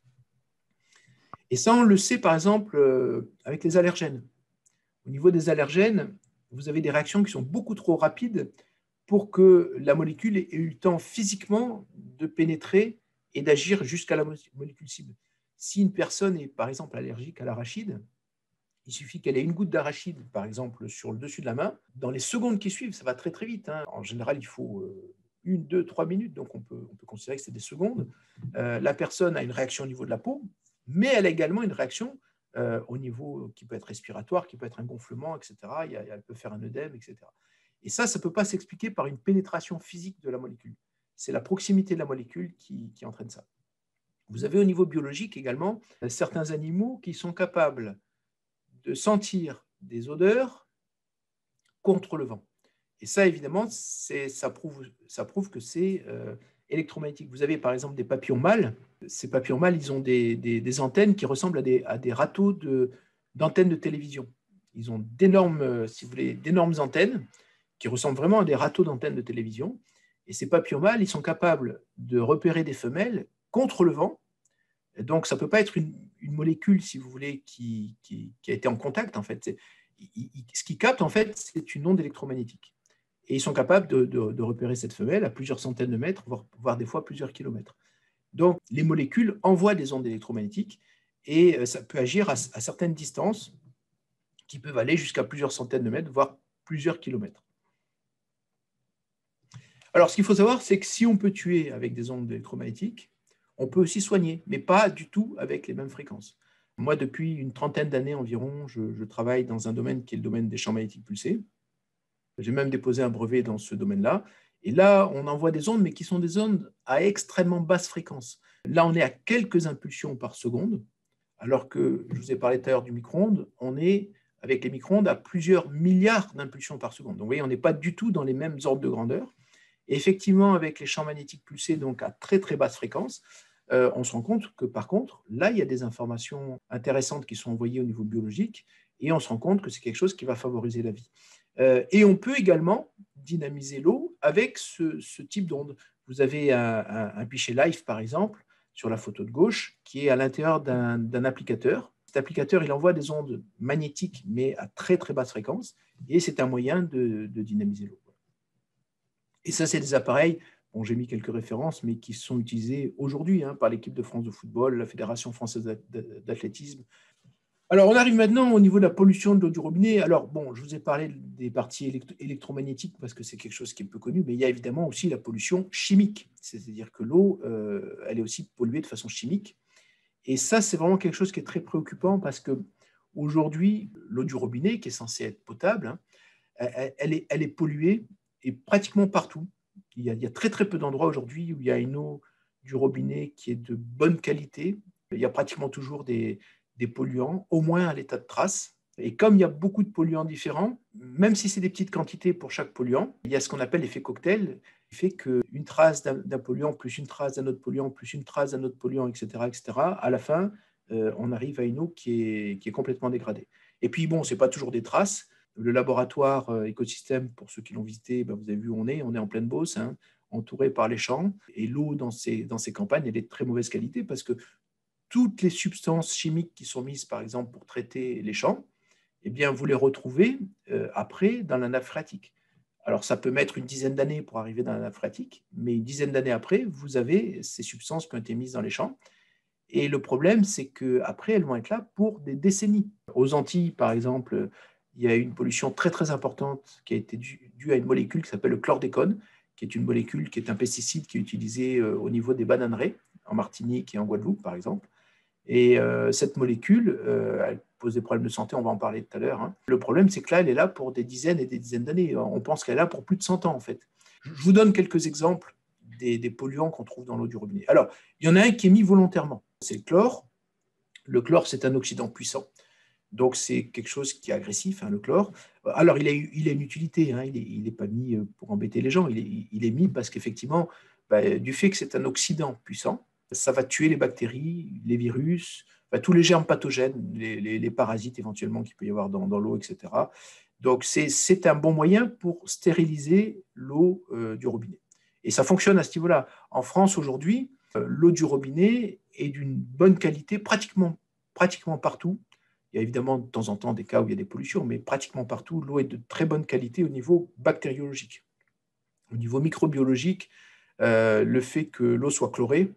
Et ça, on le sait, par exemple, euh, avec les allergènes. Au niveau des allergènes, vous avez des réactions qui sont beaucoup trop rapides pour que la molécule ait eu le temps physiquement de pénétrer et d'agir jusqu'à la molécule cible. Si une personne est, par exemple, allergique à l'arachide, il suffit qu'elle ait une goutte d'arachide, par exemple, sur le dessus de la main. Dans les secondes qui suivent, ça va très, très vite. Hein. En général, il faut une, deux, trois minutes, donc on peut, on peut considérer que c'est des secondes. Euh, la personne a une réaction au niveau de la peau, mais elle a également une réaction euh, au niveau qui peut être respiratoire, qui peut être un gonflement, et cetera. Il y a, elle peut faire un œdème, et cetera. Et ça, ça ne peut pas s'expliquer par une pénétration physique de la molécule. C'est la proximité de la molécule qui, qui entraîne ça. Vous avez au niveau biologique également certains animaux qui sont capables de sentir des odeurs contre le vent. Et ça, évidemment, ça prouve, ça prouve que c'est euh, électromagnétique. Vous avez par exemple des papillons mâles. Ces papillons mâles, ils ont des, des, des antennes qui ressemblent à des, à des râteaux de, d'antennes de télévision. Ils ont d'énormes, si vous voulez, d'énormes antennes qui ressemblent vraiment à des râteaux d'antennes de télévision. Et ces papillons mâles, ils sont capables de repérer des femelles contre le vent. Et donc, ça ne peut pas être une, une molécule, si vous voulez, qui, qui, qui a été en contact, en fait. Il, il, ce qui capte, en fait, c'est une onde électromagnétique. Et ils sont capables de, de, de repérer cette femelle à plusieurs centaines de mètres, voire, voire des fois plusieurs kilomètres. Donc, les molécules envoient des ondes électromagnétiques et ça peut agir à, à certaines distances qui peuvent aller jusqu'à plusieurs centaines de mètres, voire plusieurs kilomètres. Alors, ce qu'il faut savoir, c'est que si on peut tuer avec des ondes électromagnétiques, on peut aussi soigner, mais pas du tout avec les mêmes fréquences. Moi, depuis une trentaine d'années environ, je, je travaille dans un domaine qui est le domaine des champs magnétiques pulsés. J'ai même déposé un brevet dans ce domaine-là. Et là, on envoie des ondes, mais qui sont des ondes à extrêmement basse fréquence. Là, on est à quelques impulsions par seconde, alors que, je vous ai parlé tout à l'heure du micro-ondes, on est, avec les micro-ondes, à plusieurs milliards d'impulsions par seconde. Donc, vous voyez, on n'est pas du tout dans les mêmes ordres de grandeur. Et effectivement, avec les champs magnétiques pulsés, donc à très, très basse fréquence, euh, on se rend compte que, par contre, là, il y a des informations intéressantes qui sont envoyées au niveau biologique, et on se rend compte que c'est quelque chose qui va favoriser la vie. Euh, et on peut également dynamiser l'eau avec ce, ce type d'onde. Vous avez un, un, un pichet Life, par exemple, sur la photo de gauche, qui est à l'intérieur d'un, d'un applicateur. Cet applicateur, il envoie des ondes magnétiques, mais à très, très basse fréquence, et c'est un moyen de, de dynamiser l'eau. Et ça, c'est des appareils, bon, j'ai mis quelques références, mais qui sont utilisés aujourd'hui hein, par l'équipe de France de football, la Fédération française d'athlétisme. Alors, on arrive maintenant au niveau de la pollution de l'eau du robinet. Alors, bon, je vous ai parlé des parties électro électromagnétiques parce que c'est quelque chose qui est peu connu, mais il y a évidemment aussi la pollution chimique. C'est-à-dire que l'eau, euh, elle est aussi polluée de façon chimique. Et ça, c'est vraiment quelque chose qui est très préoccupant parce qu'aujourd'hui, l'eau du robinet, qui est censée être potable, hein, elle, elle, est, elle est polluée et pratiquement partout. Il y a, il y a très très peu d'endroits aujourd'hui où il y a une eau du robinet qui est de bonne qualité. Il y a pratiquement toujours des, des polluants, au moins à l'état de trace. Et comme il y a beaucoup de polluants différents, même si c'est des petites quantités pour chaque polluant, il y a ce qu'on appelle l'effet cocktail, qui fait qu'une trace d'un polluant, plus une trace d'un autre polluant, plus une trace d'un autre polluant, et cetera, et cetera, à la fin, euh, on arrive à une eau qui est, qui est complètement dégradée. Et puis, bon, ce n'est pas toujours des traces. Le laboratoire euh, écosystème, pour ceux qui l'ont visité, ben, vous avez vu où on est, on est en pleine Beauce, hein, entouré par les champs. Et l'eau dans ces, dans ces campagnes, elle est de très mauvaise qualité parce que toutes les substances chimiques qui sont mises, par exemple, pour traiter les champs, eh bien, vous les retrouvez euh, après dans la nappe phréatique. Alors, ça peut mettre une dizaine d'années pour arriver dans la nappe phréatique, mais une dizaine d'années après, vous avez ces substances qui ont été mises dans les champs. Et le problème, c'est qu'après, elles vont être là pour des décennies. Aux Antilles, par exemple, il y a une pollution très, très importante qui a été due, due à une molécule qui s'appelle le chlordécone, qui est une molécule qui est un pesticide qui est utilisé euh, au niveau des bananeraies, en Martinique et en Guadeloupe, par exemple. Et euh, cette molécule, euh, elle pose des problèmes de santé, on va en parler tout à l'heure. Hein. Le problème, c'est que là, elle est là pour des dizaines et des dizaines d'années. On pense qu'elle est là pour plus de cent ans, en fait. Je vous donne quelques exemples des, des polluants qu'on trouve dans l'eau du robinet. Alors, il y en a un qui est mis volontairement, c'est le chlore. Le chlore, c'est un oxydant puissant. Donc, c'est quelque chose qui est agressif, hein, le chlore. Alors, il a, il a une utilité, hein, il n'est pas mis pour embêter les gens, il est, il est mis parce qu'effectivement, bah, du fait que c'est un oxydant puissant, ça va tuer les bactéries, les virus, bah, tous les germes pathogènes, les, les, les parasites éventuellement qu'il peut y avoir dans, dans l'eau, et cetera. Donc, c'est un bon moyen pour stériliser l'eau euh, du robinet. Et ça fonctionne à ce niveau-là. En France, aujourd'hui, euh, l'eau du robinet est d'une bonne qualité pratiquement, pratiquement partout. Il y a évidemment de temps en temps des cas où il y a des pollutions, mais pratiquement partout, l'eau est de très bonne qualité au niveau bactériologique. Au niveau microbiologique, euh, le fait que l'eau soit chlorée,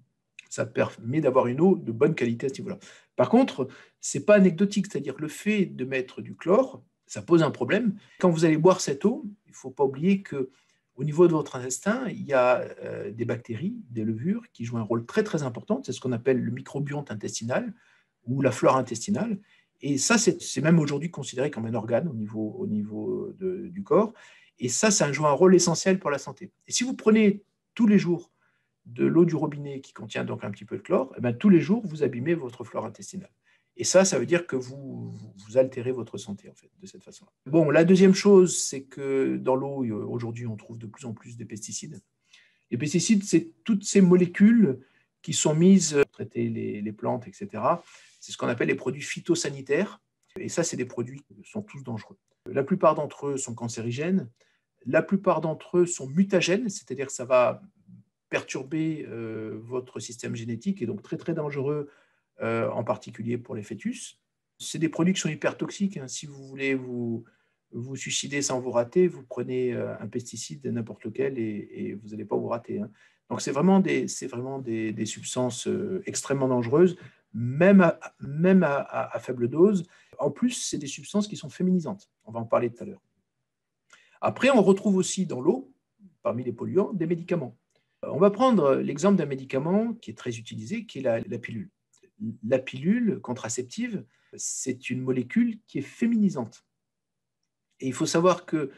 ça permet d'avoir une eau de bonne qualité à ce niveau-là. Par contre, ce n'est pas anecdotique, c'est-à-dire que le fait de mettre du chlore, ça pose un problème. Quand vous allez boire cette eau, il ne faut pas oublier qu'au niveau de votre intestin, il y a euh, des bactéries, des levures qui jouent un rôle très très important. C'est ce qu'on appelle le microbiote intestinal ou la flore intestinale. Et ça, c'est même aujourd'hui considéré comme un organe au niveau, au niveau de, du corps. Et ça, ça joue un rôle essentiel pour la santé. Et si vous prenez tous les jours de l'eau du robinet qui contient donc un petit peu de chlore, eh bien, tous les jours, vous abîmez votre flore intestinale. Et ça, ça veut dire que vous, vous altérez votre santé, en fait, de cette façon-là. Bon, la deuxième chose, c'est que dans l'eau, aujourd'hui, on trouve de plus en plus de pesticides. Les pesticides, c'est toutes ces molécules qui sont mises pour traiter les, les plantes, et cetera. C'est ce qu'on appelle les produits phytosanitaires. Et ça, c'est des produits qui sont tous dangereux. La plupart d'entre eux sont cancérigènes. La plupart d'entre eux sont mutagènes, c'est-à-dire que ça va perturber euh, votre système génétique et donc très très dangereux, euh, en particulier pour les fœtus. C'est des produits qui sont hyper toxiques. Hein. Si vous voulez vous, vous suicider sans vous rater, vous prenez euh, un pesticide, n'importe lequel, et, et vous n'allez pas vous rater. Hein. Donc c'est vraiment des, c'est vraiment des, des substances euh, extrêmement dangereuses, même, à, même à, à, à faible dose. En plus, c'est des substances qui sont féminisantes. On va en parler tout à l'heure. Après, on retrouve aussi dans l'eau, parmi les polluants, des médicaments. On va prendre l'exemple d'un médicament qui est très utilisé, qui est la, la pilule. La pilule contraceptive, c'est une molécule qui est féminisante. Et il faut savoir que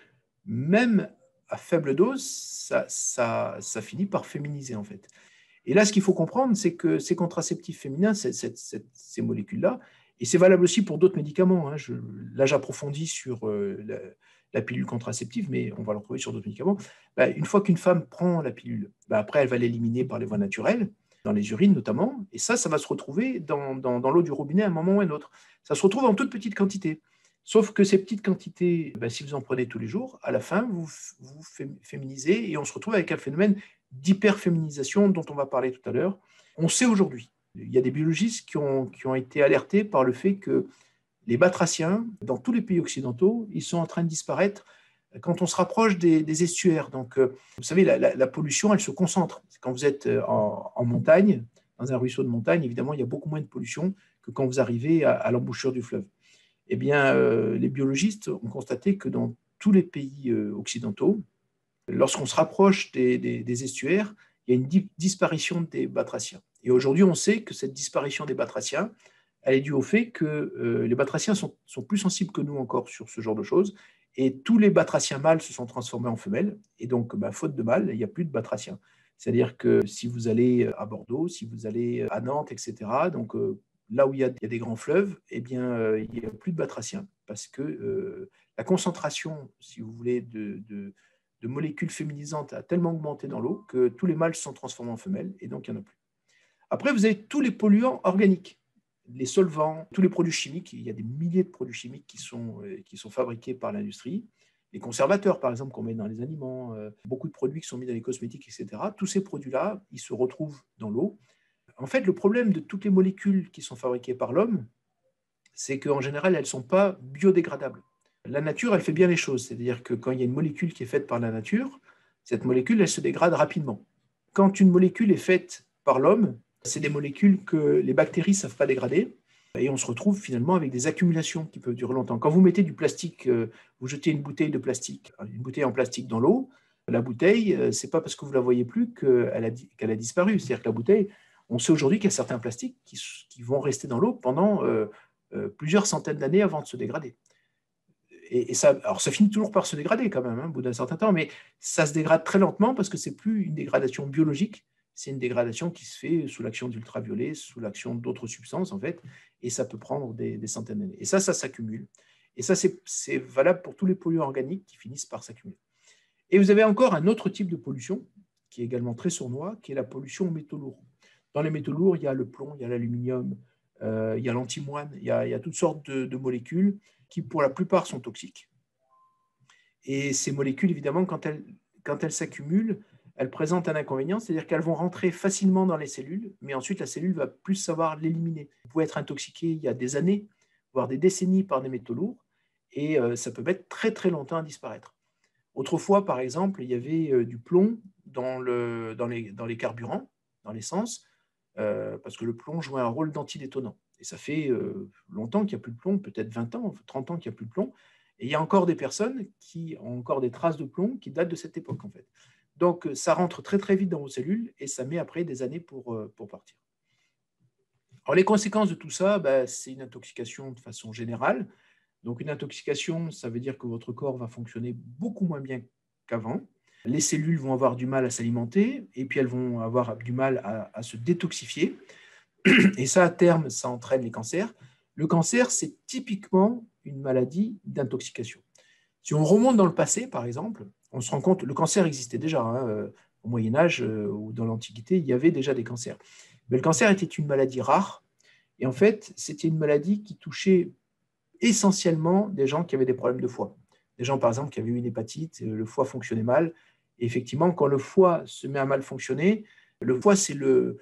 même à faible dose, ça, ça, ça finit par féminiser en fait. Et là, ce qu'il faut comprendre, c'est que ces contraceptifs féminins, ces, ces, ces molécules-là, et c'est valable aussi pour d'autres médicaments. Hein, je, là, j'approfondis sur euh, la, la pilule contraceptive, mais on va le retrouver sur d'autres médicaments. Bah, une fois qu'une femme prend la pilule, bah, après, elle va l'éliminer par les voies naturelles, dans les urines notamment, et ça, ça va se retrouver dans, dans, dans l'eau du robinet à un moment ou à un autre. Ça se retrouve en toute petite quantité. Sauf que ces petites quantités, bah, si vous en prenez tous les jours, à la fin, vous vous féminisez et on se retrouve avec un phénomène d'hyperféminisation dont on va parler tout à l'heure. On sait aujourd'hui, il y a des biologistes qui ont, qui ont été alertés par le fait que les batraciens, dans tous les pays occidentaux, ils sont en train de disparaître quand on se rapproche des, des estuaires. Donc, euh, vous savez, la, la, la pollution, elle se concentre. Quand vous êtes en, en montagne, dans un ruisseau de montagne, évidemment, il y a beaucoup moins de pollution que quand vous arrivez à, à l'embouchure du fleuve. Eh bien, euh, les biologistes ont constaté que dans tous les pays euh, occidentaux, lorsqu'on se rapproche des, des, des estuaires, il y a une di disparition des batraciens. Et aujourd'hui, on sait que cette disparition des batraciens, elle est due au fait que euh, les batraciens sont, sont plus sensibles que nous encore sur ce genre de choses. Et tous les batraciens mâles se sont transformés en femelles. Et donc, bah, faute de mâles, il n'y a plus de batraciens. C'est-à-dire que si vous allez à Bordeaux, si vous allez à Nantes, et cetera, donc euh, là où il y, a, il y a des grands fleuves, eh bien, euh, il n'y a plus de batraciens. Parce que euh, la concentration, si vous voulez, de, de, de molécules féminisantes a tellement augmenté dans l'eau que tous les mâles se sont transformés en femelles. Et donc, il n'y en a plus. Après, vous avez tous les polluants organiques, les solvants, tous les produits chimiques. Il y a des milliers de produits chimiques qui sont, euh, qui sont fabriqués par l'industrie. Les conservateurs, par exemple, qu'on met dans les aliments, euh, beaucoup de produits qui sont mis dans les cosmétiques, et cetera. Tous ces produits-là, ils se retrouvent dans l'eau. En fait, le problème de toutes les molécules qui sont fabriquées par l'homme, c'est qu'en général, elles ne sont pas biodégradables. La nature, elle fait bien les choses. C'est-à-dire que quand il y a une molécule qui est faite par la nature, cette molécule, elle se dégrade rapidement. Quand une molécule est faite par l'homme, c'est des molécules que les bactéries ne savent pas dégrader. Et on se retrouve finalement avec des accumulations qui peuvent durer longtemps. Quand vous mettez du plastique, vous jetez une bouteille de plastique, une bouteille en plastique dans l'eau, la bouteille, ce n'est pas parce que vous ne la voyez plus qu'elle a, qu'elle a disparu. C'est-à-dire que la bouteille, on sait aujourd'hui qu'il y a certains plastiques qui, qui vont rester dans l'eau pendant euh, euh, plusieurs centaines d'années avant de se dégrader. Et, et ça, alors ça finit toujours par se dégrader quand même, hein, au bout d'un certain temps, mais ça se dégrade très lentement parce que ce n'est plus une dégradation biologique, c'est une dégradation qui se fait sous l'action d'ultraviolets, sous l'action d'autres substances, en fait, et ça peut prendre des, des centaines d'années. Et ça, ça s'accumule. Et ça, c'est valable pour tous les polluants organiques qui finissent par s'accumuler. Et vous avez encore un autre type de pollution, qui est également très sournois, qui est la pollution aux métaux lourds. Dans les métaux lourds, il y a le plomb, il y a l'aluminium, euh, il y a l'antimoine, il, il y a toutes sortes de, de molécules qui, pour la plupart, sont toxiques. Et ces molécules, évidemment, quand elles, quand elles s'accumulent, elles présentent un inconvénient, c'est-à-dire qu'elles vont rentrer facilement dans les cellules, mais ensuite la cellule va plus savoir l'éliminer. Vous pouvez être intoxiqué il y a des années, voire des décennies par des métaux lourds, et euh, ça peut mettre très très longtemps à disparaître. Autrefois, par exemple, il y avait euh, du plomb dans, le, dans, les, dans les carburants, dans l'essence, euh, parce que le plomb jouait un rôle d'antidétonnant. Et ça fait euh, longtemps qu'il n'y a plus de plomb, peut-être vingt ans, trente ans qu'il n'y a plus de plomb, et il y a encore des personnes qui ont encore des traces de plomb qui datent de cette époque, en fait. Donc, ça rentre très, très vite dans vos cellules et ça met après des années pour, pour partir. Alors, les conséquences de tout ça, ben, c'est une intoxication de façon générale. Donc, une intoxication, ça veut dire que votre corps va fonctionner beaucoup moins bien qu'avant. Les cellules vont avoir du mal à s'alimenter et puis elles vont avoir du mal à, à se détoxifier. Et ça, à terme, ça entraîne les cancers. Le cancer, c'est typiquement une maladie d'intoxication. Si on remonte dans le passé, par exemple, on se rend compte que le cancer existait déjà. Hein, au Moyen-Âge euh, ou dans l'Antiquité, il y avait déjà des cancers. Mais le cancer était une maladie rare. Et en fait, c'était une maladie qui touchait essentiellement des gens qui avaient des problèmes de foie. Des gens, par exemple, qui avaient eu une hépatite, le foie fonctionnait mal. Et effectivement, quand le foie se met à mal fonctionner, le foie, c'est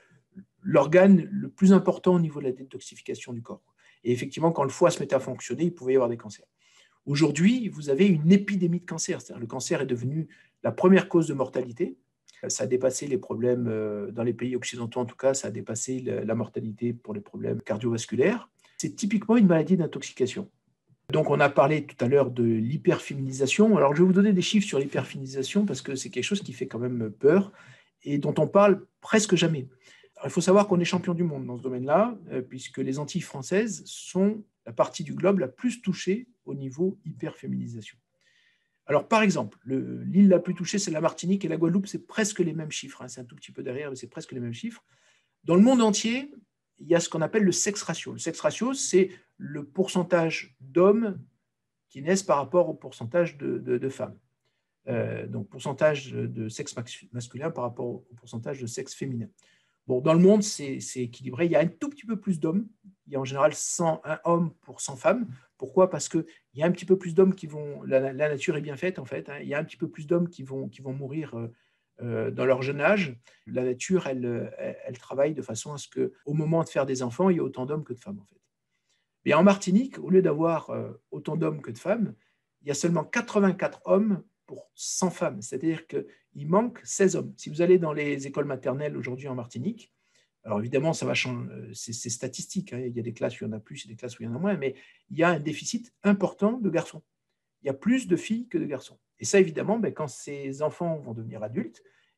l'organe le, le plus important au niveau de la détoxification du corps. Et effectivement, quand le foie se mettait à fonctionner, il pouvait y avoir des cancers. Aujourd'hui, vous avez une épidémie de cancer. C'est-à-dire le cancer est devenu la première cause de mortalité. Ça a dépassé les problèmes, dans les pays occidentaux en tout cas, ça a dépassé la mortalité pour les problèmes cardiovasculaires. C'est typiquement une maladie d'intoxication. Donc, on a parlé tout à l'heure de l'hyperféminisation. Alors, je vais vous donner des chiffres sur l'hyperféminisation parce que c'est quelque chose qui fait quand même peur et dont on parle presque jamais. Alors, il faut savoir qu'on est champion du monde dans ce domaine-là, puisque les Antilles françaises sont la partie du globe la plus touchée au niveau hyperféminisation. Alors, par exemple, l'île la plus touchée, c'est la Martinique et la Guadeloupe, c'est presque les mêmes chiffres. Hein, c'est un tout petit peu derrière, mais c'est presque les mêmes chiffres. Dans le monde entier, il y a ce qu'on appelle le sexe ratio. Le sexe ratio, c'est le pourcentage d'hommes qui naissent par rapport au pourcentage de, de, de femmes. Euh, donc, pourcentage de sexe masculin par rapport au pourcentage de sexe féminin. Bon, dans le monde, c'est équilibré. Il y a un tout petit peu plus d'hommes. Il y a en général cent un hommes pour cent femmes. Pourquoi? Parce qu'il y a un petit peu plus d'hommes qui vont... La, la nature est bien faite, en fait. Hein. Il y a un petit peu plus d'hommes qui vont, qui vont mourir euh, dans leur jeune âge. La nature, elle, elle, elle travaille de façon à ce qu'au moment de faire des enfants, il y ait autant d'hommes que de femmes, en fait. Mais en Martinique, au lieu d'avoir euh, autant d'hommes que de femmes, il y a seulement quatre-vingt-quatre hommes pour cent femmes. C'est-à-dire qu'il manque seize hommes. Si vous allez dans les écoles maternelles aujourd'hui en Martinique, alors évidemment, ça va changer, c'est statistique. Hein, il y a des classes où il y en a plus et des classes où il y en a moins, mais il y a un déficit important de garçons. Il y a plus de filles que de garçons. Et ça, évidemment, ben, quand ces enfants vont devenir adultes,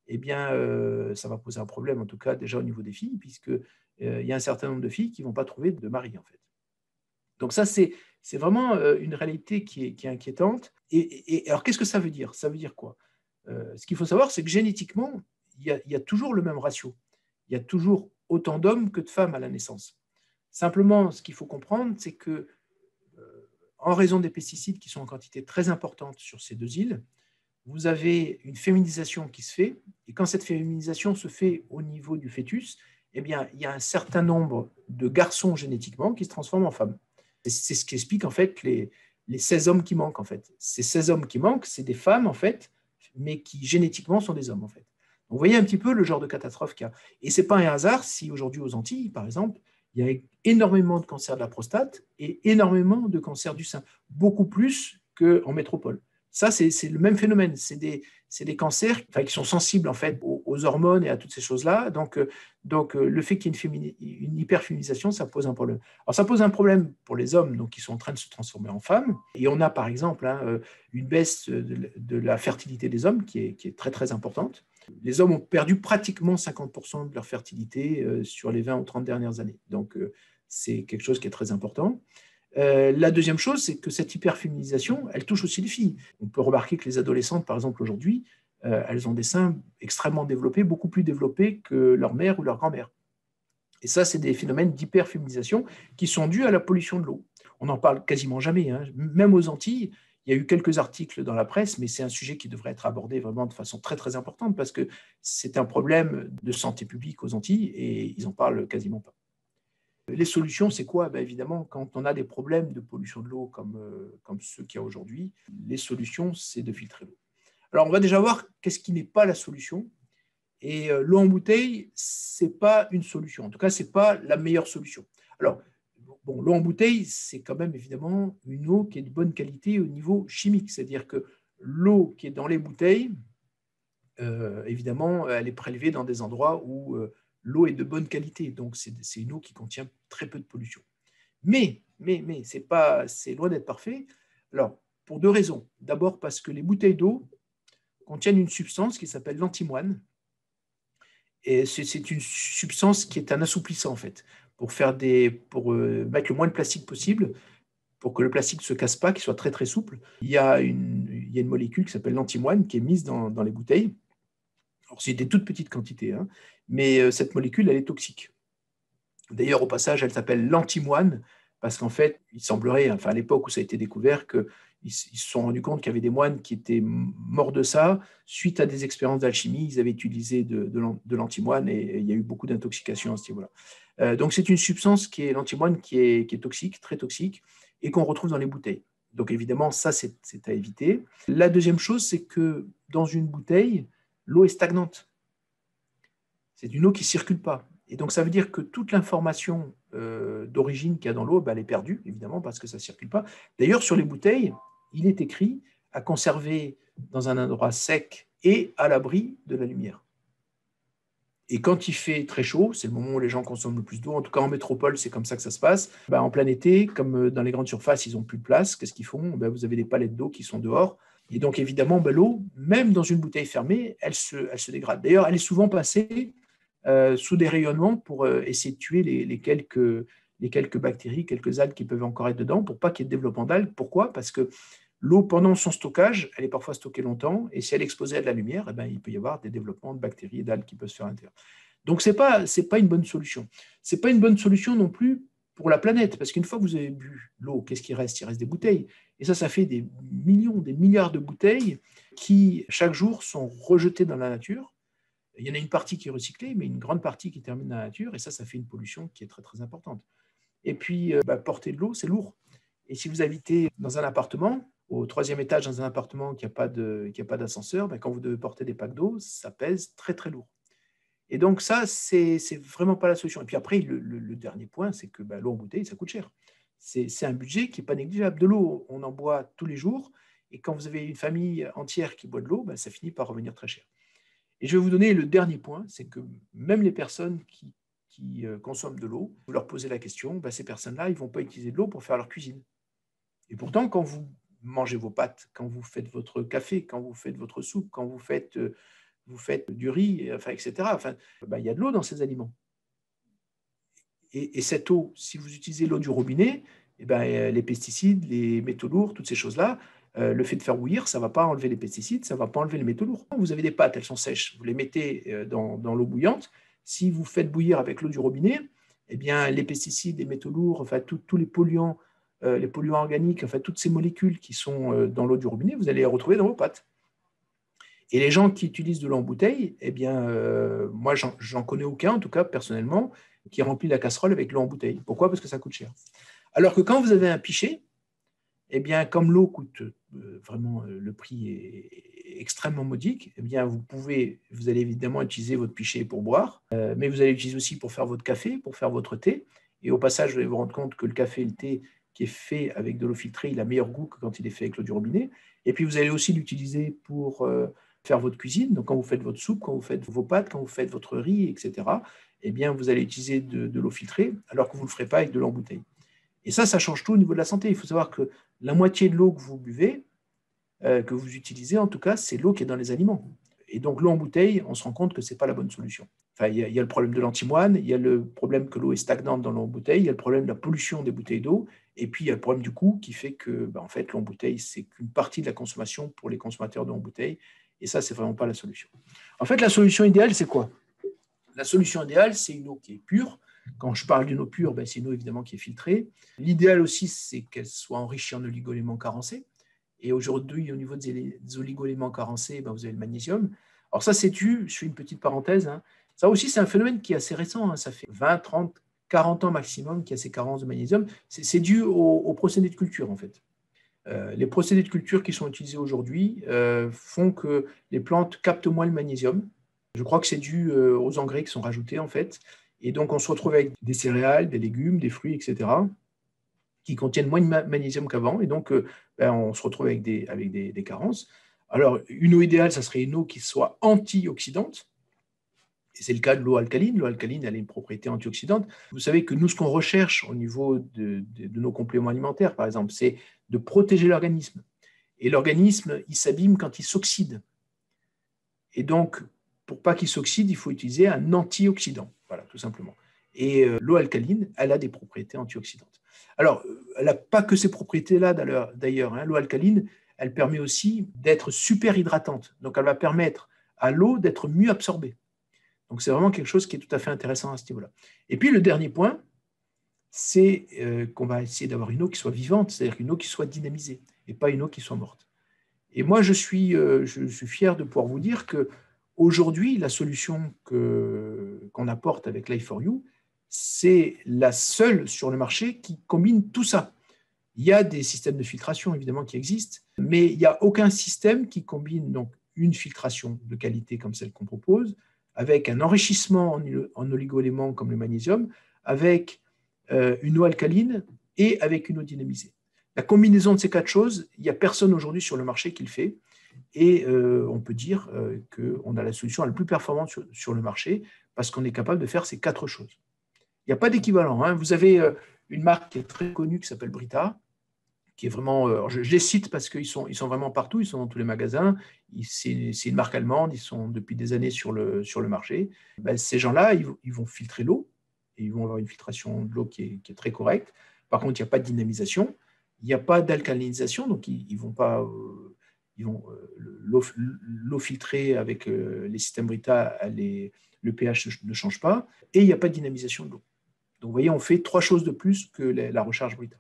eh bien, euh, ça va poser un problème, en tout cas déjà au niveau des filles, puisqu'il euh, y a un certain nombre de filles qui ne vont pas trouver de mari, en fait. Donc ça, c'est vraiment euh, une réalité qui est, qui est inquiétante. Et, et, et alors, qu'est-ce que ça veut dire? Ça veut dire quoi? euh, Ce qu'il faut savoir, c'est que génétiquement, il y, a, il y a toujours le même ratio. Il y a toujours autant d'hommes que de femmes à la naissance. Simplement, ce qu'il faut comprendre, c'est que, euh, en raison des pesticides qui sont en quantité très importante sur ces deux îles, vous avez une féminisation qui se fait. Et quand cette féminisation se fait au niveau du fœtus, eh bien, il y a un certain nombre de garçons génétiquement qui se transforment en femmes. C'est ce qui explique en fait les, les seize hommes qui manquent en fait. Ces seize hommes qui manquent, c'est des femmes en fait, mais qui génétiquement sont des hommes en fait. Donc, vous voyez un petit peu le genre de catastrophe qu'il y a. Et ce n'est pas un hasard si aujourd'hui aux Antilles, par exemple, il y a énormément de cancers de la prostate et énormément de cancers du sein, beaucoup plus qu'en métropole. Ça, c'est le même phénomène. C'est des, des cancers enfin, qui sont sensibles en fait aux, aux hormones et à toutes ces choses-là. Donc, euh, donc euh, le fait qu'il y ait une, une hyperféminisation, ça pose un problème. Alors, ça pose un problème pour les hommes donc, qui sont en train de se transformer en femmes. Et on a par exemple hein, une baisse de, de la fertilité des hommes qui est, qui est très très importante. Les hommes ont perdu pratiquement cinquante pour cent de leur fertilité euh, sur les vingt ou trente dernières années. Donc, euh, c'est quelque chose qui est très important. Euh, la deuxième chose, c'est que cette hyperféminisation, elle touche aussi les filles. On peut remarquer que les adolescentes, par exemple, aujourd'hui, euh, elles ont des seins extrêmement développés, beaucoup plus développés que leur mère ou leur grand-mère. Et ça, c'est des phénomènes d'hyperféminisation qui sont dus à la pollution de l'eau. On n'en parle quasiment jamais. Hein. Même aux Antilles, il y a eu quelques articles dans la presse, mais c'est un sujet qui devrait être abordé vraiment de façon très, très importante parce que c'est un problème de santé publique aux Antilles et ils n'en parlent quasiment pas. Les solutions, c'est quoi? Ben évidemment, quand on a des problèmes de pollution de l'eau comme, euh, comme ceux qu'il y a aujourd'hui, les solutions, c'est de filtrer l'eau. Alors, on va déjà voir qu'est-ce qui n'est pas la solution. Et euh, l'eau en bouteille, ce n'est pas une solution. En tout cas, ce n'est pas la meilleure solution. Alors, bon, l'eau en bouteille, c'est quand même évidemment une eau qui est de bonne qualité au niveau chimique. C'est-à-dire que l'eau qui est dans les bouteilles, euh, évidemment, elle est prélevée dans des endroits où euh, l'eau est de bonne qualité. Donc, c'est une eau qui contient très peu de pollution. Mais, mais, mais, c'est pas, c'est loin d'être parfait. Alors, pour deux raisons. D'abord, parce que les bouteilles d'eau contiennent une substance qui s'appelle l'antimoine. Et c'est une substance qui est un assouplissant, en fait, pour, faire des, pour euh, mettre le moins de plastique possible, pour que le plastique ne se casse pas, qu'il soit très, très souple. Il y a une, il y a une molécule qui s'appelle l'antimoine qui est mise dans, dans les bouteilles. C'est des toutes petites quantités, hein, mais euh, cette molécule, elle est toxique. D'ailleurs, au passage, elle s'appelle l'antimoine parce qu'en fait, il semblerait, enfin, à l'époque où ça a été découvert, qu'ils se sont rendus compte qu'il y avait des moines qui étaient morts de ça. Suite à des expériences d'alchimie, ils avaient utilisé de, de l'antimoine et, et il y a eu beaucoup d'intoxication à ce niveau-là. Euh, donc, c'est une substance qui est l'antimoine qui est, qui est toxique, très toxique, et qu'on retrouve dans les bouteilles. Donc, évidemment, ça, c'est à éviter. La deuxième chose, c'est que dans une bouteille, l'eau est stagnante. C'est une eau qui ne circule pas. Et donc, ça veut dire que toute l'information euh, d'origine qu'il y a dans l'eau, ben, elle est perdue, évidemment, parce que ça ne circule pas. D'ailleurs, sur les bouteilles, il est écrit à conserver dans un endroit sec et à l'abri de la lumière. Et quand il fait très chaud, c'est le moment où les gens consomment le plus d'eau. En tout cas, en métropole, c'est comme ça que ça se passe. Ben, en plein été, comme dans les grandes surfaces, ils n'ont plus de place. Qu'est-ce qu'ils font? Ben, vous avez des palettes d'eau qui sont dehors. Et donc, évidemment, ben, l'eau, même dans une bouteille fermée, elle se, elle se dégrade. D'ailleurs, elle est souvent passée euh, sous des rayonnements pour euh, essayer de tuer les, les, quelques, les quelques bactéries, quelques algues qui peuvent encore être dedans, pour pas qu'il y ait de développement d'algues. Pourquoi? Parce que l'eau, pendant son stockage, elle est parfois stockée longtemps, et si elle est exposée à de la lumière, eh ben, il peut y avoir des développements de bactéries et d'algues qui peuvent se faire à l'intérieur. Donc, ce n'est pas, c'est pas une bonne solution. Ce n'est pas une bonne solution non plus pour la planète, parce qu'une fois que vous avez bu l'eau, qu'est-ce qui reste? Il reste des bouteilles. Et ça, ça fait des millions, des milliards de bouteilles qui, chaque jour, sont rejetées dans la nature. Il y en a une partie qui est recyclée, mais une grande partie qui termine dans la nature, et ça, ça fait une pollution qui est très, très importante. Et puis, bah, porter de l'eau, c'est lourd. Et si vous habitez dans un appartement, au troisième étage, dans un appartement qui n'a pas d'ascenseur, bah, quand vous devez porter des packs d'eau, ça pèse très, très lourd. Et donc, ça, c'est vraiment pas la solution. Et puis après, le, le, le dernier point, c'est que bah, l'eau en bouteille, ça coûte cher. C'est un budget qui n'est pas négligeable. De l'eau, on en boit tous les jours. Et quand vous avez une famille entière qui boit de l'eau, bah, ça finit par revenir très cher. Et je vais vous donner le dernier point, c'est que même les personnes qui, qui euh, consomment de l'eau, vous leur posez la question, bah, ces personnes-là, ils ne vont pas utiliser de l'eau pour faire leur cuisine. Et pourtant, quand vous mangez vos pâtes, quand vous faites votre café, quand vous faites votre soupe, quand vous faites euh, vous faites du riz, enfin, et cetera. Enfin, ben, il y a de l'eau dans ces aliments. Et, et cette eau, si vous utilisez l'eau du robinet, eh ben, les pesticides, les métaux lourds, toutes ces choses-là, euh, le fait de faire bouillir, ça ne va pas enlever les pesticides, ça ne va pas enlever les métaux lourds. Vous avez des pâtes, elles sont sèches, vous les mettez dans, dans l'eau bouillante. Si vous faites bouillir avec l'eau du robinet, eh bien, les pesticides, les métaux lourds, enfin, tous les polluants, euh, les polluants organiques, enfin, toutes ces molécules qui sont euh, dans l'eau du robinet, vous allez les retrouver dans vos pâtes. Et les gens qui utilisent de l'eau en bouteille, eh bien, euh, moi, j'en connais aucun, en tout cas, personnellement, qui remplit la casserole avec l'eau en bouteille. Pourquoi? Parce que ça coûte cher. Alors que quand vous avez un pichet, eh bien, comme l'eau coûte euh, vraiment, euh, le prix est extrêmement modique, eh bien, vous pouvez, vous allez évidemment utiliser votre pichet pour boire, euh, mais vous allez l'utiliser aussi pour faire votre café, pour faire votre thé. Et au passage, vous allez vous rendre compte que le café et le thé qui est fait avec de l'eau filtrée, il a meilleur goût que quand il est fait avec l'eau du robinet. Et puis, vous allez aussi l'utiliser pour euh, faire votre cuisine. Donc, quand vous faites votre soupe, quand vous faites vos pâtes, quand vous faites votre riz, et cetera, eh bien, vous allez utiliser de, de l'eau filtrée, alors que vous ne le ferez pas avec de l'eau en bouteille. Et ça, ça change tout au niveau de la santé. Il faut savoir que la moitié de l'eau que vous buvez, euh, que vous utilisez, en tout cas, c'est l'eau qui est dans les aliments. Et donc, l'eau en bouteille, on se rend compte que ce n'est pas la bonne solution. Enfin, il y, y a le problème de l'antimoine, il y a le problème que l'eau est stagnante dans l'eau en bouteille, il y a le problème de la pollution des bouteilles d'eau, et puis il y a le problème du coût qui fait que, ben, en fait, l'eau en bouteille, c'est qu'une partie de la consommation pour les consommateurs d'eau en bouteille. Et ça, c'est vraiment pas la solution. En fait, la solution idéale, c'est quoi? La solution idéale, c'est une eau qui est pure. Quand je parle d'une eau pure, ben, c'est une eau évidemment qui est filtrée. L'idéal aussi, c'est qu'elle soit enrichie en oligo-éléments carencés. Et aujourd'hui, au niveau des oligo-éléments carencés, ben, vous avez le magnésium. Alors ça, c'est dû, je fais une petite parenthèse, hein. Ça aussi, c'est un phénomène qui est assez récent, hein. Ça fait vingt, trente, quarante ans maximum qu'il y a ces carences de magnésium. C'est dû aux au procédés de culture, en fait. Euh, les procédés de culture qui sont utilisés aujourd'hui euh, font que les plantes captent moins le magnésium. Je crois que c'est dû euh, aux engrais qui sont rajoutés, en fait. Et donc, on se retrouve avec des céréales, des légumes, des fruits, et cetera, qui contiennent moins de magnésium qu'avant. Et donc, euh, ben, on se retrouve avec, des, avec des, des carences. Alors, une eau idéale, ça serait une eau qui soit antioxydante. Et c'est le cas de l'eau alcaline. L'eau alcaline, elle a une propriété antioxydante. Vous savez que nous, ce qu'on recherche au niveau de, de, de nos compléments alimentaires, par exemple, c'est de protéger l'organisme. Et l'organisme, il s'abîme quand il s'oxyde. Et donc, pour pas qu'il s'oxyde, il faut utiliser un antioxydant. Voilà, tout simplement. Et euh, l'eau alcaline, elle a des propriétés antioxydantes. Alors, elle n'a pas que ces propriétés-là, d'ailleurs. Hein. L'eau alcaline, elle permet aussi d'être super hydratante. Donc, elle va permettre à l'eau d'être mieux absorbée. Donc, c'est vraiment quelque chose qui est tout à fait intéressant à ce niveau-là. Et puis, le dernier point, c'est euh, qu'on va essayer d'avoir une eau qui soit vivante, c'est-à-dire une eau qui soit dynamisée, et pas une eau qui soit morte. Et moi, je suis, euh, je suis fier de pouvoir vous dire qu'aujourd'hui, la solution que, qu'on apporte avec Life for You, c'est la seule sur le marché qui combine tout ça. Il y a des systèmes de filtration, évidemment, qui existent, mais il n'y a aucun système qui combine donc une filtration de qualité comme celle qu'on propose, avec un enrichissement en, en oligo-éléments comme le magnésium, avec euh, une eau alcaline et avec une eau dynamisée. La combinaison de ces quatre choses, il n'y a personne aujourd'hui sur le marché qui le fait. Et euh, on peut dire euh, qu'on a la solution la plus performante sur, sur le marché parce qu'on est capable de faire ces quatre choses. Il n'y a pas d'équivalent. Hein. Vous avez euh, une marque qui est très connue qui s'appelle Brita, qui est vraiment, euh, je, je les cite parce qu'ils sont, ils sont vraiment partout, ils sont dans tous les magasins. C'est une marque allemande, ils sont depuis des années sur le, sur le marché. Ben, ces gens-là, ils, ils vont filtrer l'eau et ils vont avoir une filtration de l'eau qui est, qui est très correcte. Par contre, il n'y a pas de dynamisation. Il n'y a pas d'alcalinisation, donc ils ne vont pas. Euh, ils vont euh, l'eau filtrée avec euh, les systèmes Brita, les, le pH ne change pas, et il n'y a pas de dynamisation de l'eau. Donc, vous voyez, on fait trois choses de plus que la, la recharge Brita.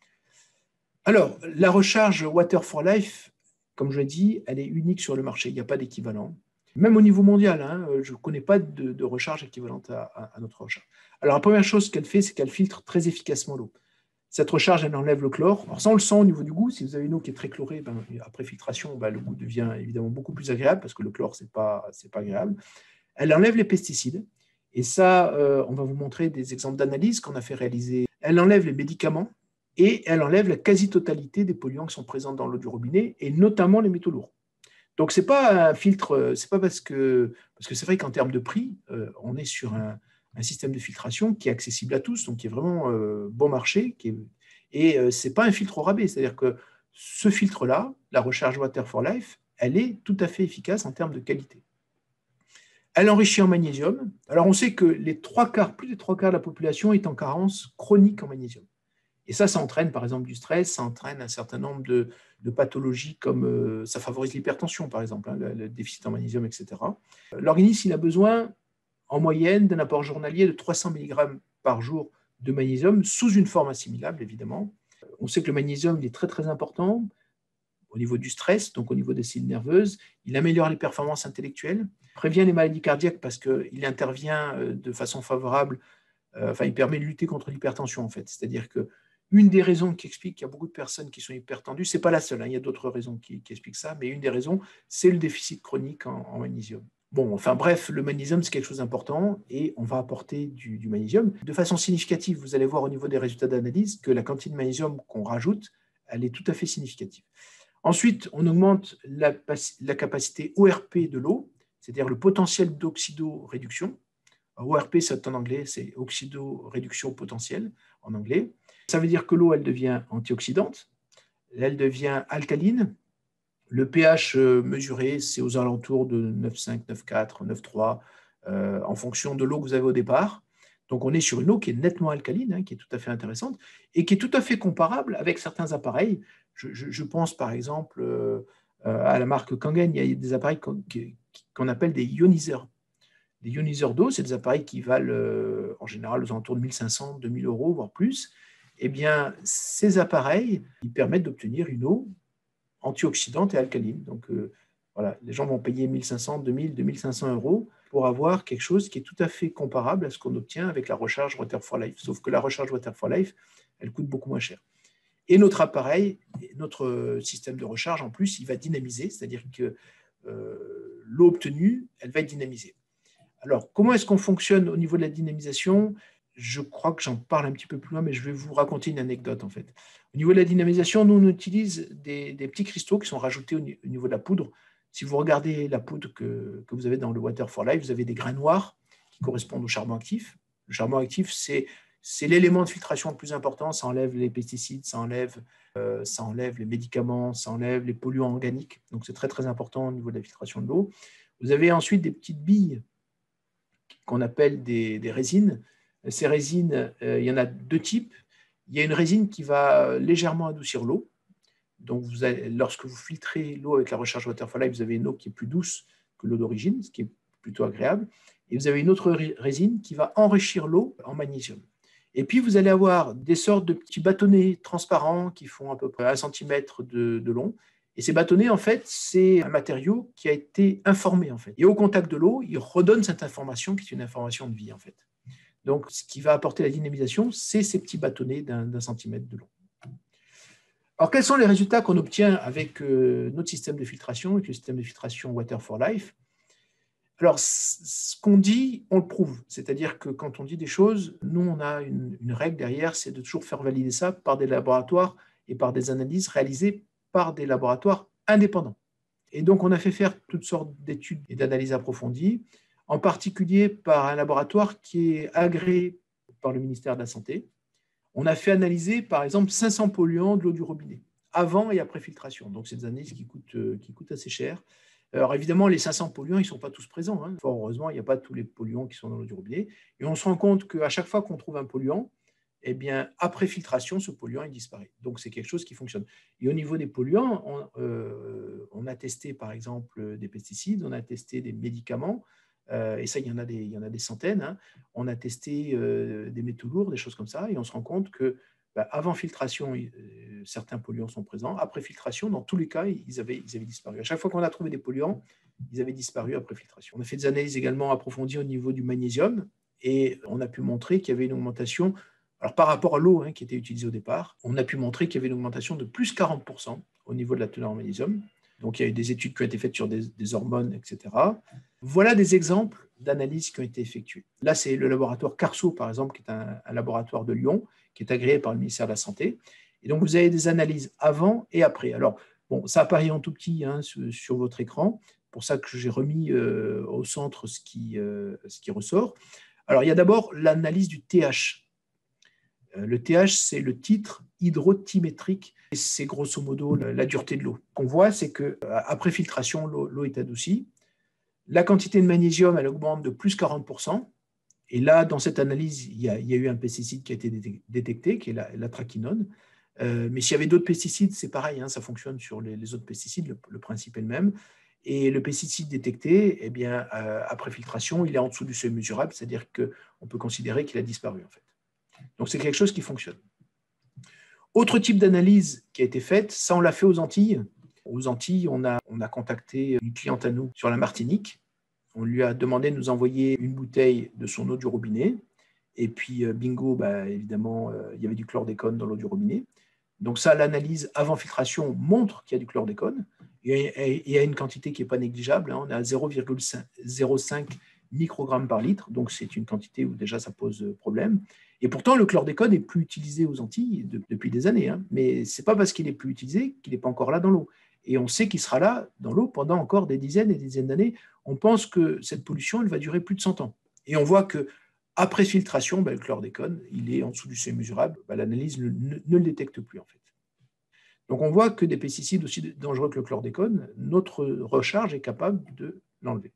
Alors, la recharge Water for Life, comme je l'ai dit, elle est unique sur le marché. Il n'y a pas d'équivalent. Même au niveau mondial, hein, je ne connais pas de, de recharge équivalente à, à, à notre recharge. Alors, la première chose qu'elle fait, c'est qu'elle filtre très efficacement l'eau. Cette recharge, elle enlève le chlore. Alors, ça, on le sent au niveau du goût. Si vous avez une eau qui est très chlorée, ben, après filtration, ben, le goût devient évidemment beaucoup plus agréable parce que le chlore, ce n'est pas, c'est pas agréable. Elle enlève les pesticides. Et ça, euh, on va vous montrer des exemples d'analyse qu'on a fait réaliser. Elle enlève les médicaments et elle enlève la quasi-totalité des polluants qui sont présents dans l'eau du robinet et notamment les métaux lourds. Donc, ce n'est pas un filtre, c'est pas parce que, parce que c'est vrai qu'en termes de prix, euh, on est sur un, un système de filtration qui est accessible à tous, donc qui est vraiment euh, bon marché, qui est, et euh, ce n'est pas un filtre au rabais, c'est-à-dire que ce filtre-là, la recharge Water for Life, elle est tout à fait efficace en termes de qualité. Elle enrichit en magnésium. Alors, on sait que les trois quarts, plus des trois quarts de la population est en carence chronique en magnésium. Et ça, ça entraîne par exemple du stress, ça entraîne un certain nombre de, de pathologies comme euh, ça favorise l'hypertension par exemple, hein, le, le déficit en magnésium, et cetera. L'organisme, il a besoin en moyenne d'un apport journalier de trois cents milligrammes par jour de magnésium sous une forme assimilable évidemment. On sait que le magnésium il est très très important au niveau du stress, donc au niveau des cellules nerveuses. Il améliore les performances intellectuelles, prévient les maladies cardiaques parce qu'il intervient de façon favorable, euh, enfin il permet de lutter contre l'hypertension en fait. C'est-à-dire que une des raisons qui explique qu'il y a beaucoup de personnes qui sont hypertendues, ce n'est pas la seule, hein, il y a d'autres raisons qui, qui expliquent ça, mais une des raisons, c'est le déficit chronique en, en magnésium. Bon, enfin bref, le magnésium, c'est quelque chose d'important et on va apporter du, du magnésium. De façon significative, vous allez voir au niveau des résultats d'analyse que la quantité de magnésium qu'on rajoute, elle est tout à fait significative. Ensuite, on augmente la, la capacité O R P de l'eau, c'est-à-dire le potentiel d'oxydoréduction. O R P, c'est en anglais, c'est oxydoréduction potentielle en anglais. Ça veut dire que l'eau, elle devient antioxydante, elle devient alcaline. Le pH mesuré, c'est aux alentours de neuf virgule cinq, neuf virgule quatre, neuf virgule trois, euh, en fonction de l'eau que vous avez au départ. Donc, on est sur une eau qui est nettement alcaline, hein, qui est tout à fait intéressante et qui est tout à fait comparable avec certains appareils. Je, je, je pense par exemple euh, à la marque Kangen, il y a des appareils qu'on, qu'on appelle des ioniseurs. Les ioniseurs d'eau, c'est des appareils qui valent euh, en général aux alentours de mille cinq cents, deux mille euros, voire plus. Eh bien, ces appareils, ils permettent d'obtenir une eau antioxydante et alcaline. Donc, euh, voilà, les gens vont payer mille cinq cents, deux mille, deux mille cinq cents euros pour avoir quelque chose qui est tout à fait comparable à ce qu'on obtient avec la recharge Water for Life. Sauf que la recharge Water for Life, elle coûte beaucoup moins cher. Et notre appareil, notre système de recharge, en plus, il va dynamiser, c'est-à-dire que euh, l'eau obtenue, elle va être dynamisée. Alors, comment est-ce qu'on fonctionne au niveau de la dynamisation? Je crois que j'en parle un petit peu plus loin, mais je vais vous raconter une anecdote en fait. Au niveau de la dynamisation, nous, on utilise des, des petits cristaux qui sont rajoutés au, au niveau de la poudre. Si vous regardez la poudre que, que vous avez dans le Water for Life, vous avez des grains noirs qui correspondent au charbon actif. Le charbon actif, c'est, c'est l'élément de filtration le plus important. Ça enlève les pesticides, ça enlève, euh, ça enlève les médicaments, ça enlève les polluants organiques. Donc, c'est très, très important au niveau de la filtration de l'eau. Vous avez ensuite des petites billes qu'on appelle des, des résines. Ces résines, euh, il y en a deux types. Il y a une résine qui va légèrement adoucir l'eau. Donc, vous avez, lorsque vous filtrez l'eau avec la recharge Water for Life, vous avez une eau qui est plus douce que l'eau d'origine, ce qui est plutôt agréable. Et vous avez une autre résine qui va enrichir l'eau en magnésium. Et puis, vous allez avoir des sortes de petits bâtonnets transparents qui font à peu près un centimètre de, de long. Et ces bâtonnets, en fait, c'est un matériau qui a été informé, en fait. Et au contact de l'eau, il redonne cette information qui est une information de vie, en fait. Donc, ce qui va apporter la dynamisation, c'est ces petits bâtonnets d'un, d'un centimètre de long. Alors, quels sont les résultats qu'on obtient avec euh, notre système de filtration, avec le système de filtration Water for Life? Alors, ce qu'on dit, on le prouve. C'est-à-dire que quand on dit des choses, nous, on a une, une règle derrière, c'est de toujours faire valider ça par des laboratoires et par des analyses réalisées par des laboratoires indépendants. Et donc, on a fait faire toutes sortes d'études et d'analyses approfondies, en particulier par un laboratoire qui est agréé par le ministère de la Santé. On a fait analyser, par exemple, cinq cents polluants de l'eau du robinet, avant et après filtration. Donc, c'est des analyses qui coûtent, euh, qui coûtent assez cher. Alors, évidemment, les cinq cents polluants, ils ne sont pas tous présents. Hein. Fort heureusement, il n'y a pas tous les polluants qui sont dans l'eau du robinet. Et on se rend compte qu'à chaque fois qu'on trouve un polluant, eh bien, après filtration, ce polluant, il disparaît. Donc, c'est quelque chose qui fonctionne. Et au niveau des polluants, on, euh, on a testé, par exemple, des pesticides, on a testé des médicaments, euh, et ça, il y en a des, il y en a des centaines. Hein. On a testé euh, des métaux lourds, des choses comme ça, et on se rend compte que bah, avant filtration, euh, certains polluants sont présents. Après filtration, dans tous les cas, ils avaient, ils avaient disparu. À chaque fois qu'on a trouvé des polluants, ils avaient disparu après filtration. On a fait des analyses également approfondies au niveau du magnésium, et on a pu montrer qu'il y avait une augmentation. Alors, par rapport à l'eau hein, qui était utilisée au départ, on a pu montrer qu'il y avait une augmentation de plus quarante pour cent au niveau de la teneur en magnésium. Donc, il y a eu des études qui ont été faites sur des, des hormones, et cetera. Voilà des exemples d'analyses qui ont été effectuées. Là, c'est le laboratoire Carso, par exemple, qui est un, un laboratoire de Lyon, qui est agréé par le ministère de la Santé. Et donc, vous avez des analyses avant et après. Alors, bon, ça apparaît en tout petit hein, sur, sur votre écran. C'est pour ça que j'ai remis euh, au centre ce qui, euh, ce qui ressort. Alors, il y a d'abord l'analyse du T H. Le T H, c'est le titre hydrotimétrique. C'est grosso modo la, la dureté de l'eau. Ce qu'on voit, c'est qu'après filtration, l'eau, l'eau est adoucie. La quantité de magnésium, elle augmente de plus quarante pour cent. Et là, dans cette analyse, il y a, il y a eu un pesticide qui a été détecté, qui est la, la traquinone. Euh, mais s'il y avait d'autres pesticides, c'est pareil, hein, ça fonctionne sur les, les autres pesticides, le, le principe est le même. Et le pesticide détecté, eh bien, euh, après filtration, il est en dessous du seuil mesurable, c'est-à-dire qu'on peut considérer qu'il a disparu, en fait. Donc, c'est quelque chose qui fonctionne. Autre type d'analyse qui a été faite, ça, on l'a fait aux Antilles. Aux Antilles, on a, on a contacté une cliente à nous sur la Martinique. On lui a demandé de nous envoyer une bouteille de son eau du robinet. Et puis, bingo, bah, évidemment, euh, il y avait du chlordécone dans l'eau du robinet. Donc ça, l'analyse avant filtration montre qu'il y a du chlordécone. Et il y a une quantité qui n'est pas négligeable. Hein. On est à zéro virgule zéro cinq microgrammes par litre. Donc c'est une quantité où déjà ça pose problème. Et pourtant, le chlordécone n'est plus utilisé aux Antilles depuis des années. Hein. Mais ce n'est pas parce qu'il n'est plus utilisé qu'il n'est pas encore là dans l'eau. Et on sait qu'il sera là dans l'eau pendant encore des dizaines et des dizaines d'années. On pense que cette pollution, elle va durer plus de cent ans. Et on voit qu'après filtration, ben, le chlordécone, il est en dessous du seuil mesurable. Ben, l'analyse ne, ne, ne le détecte plus, en fait. Donc on voit que des pesticides aussi dangereux que le chlordécone, notre recharge est capable de l'enlever.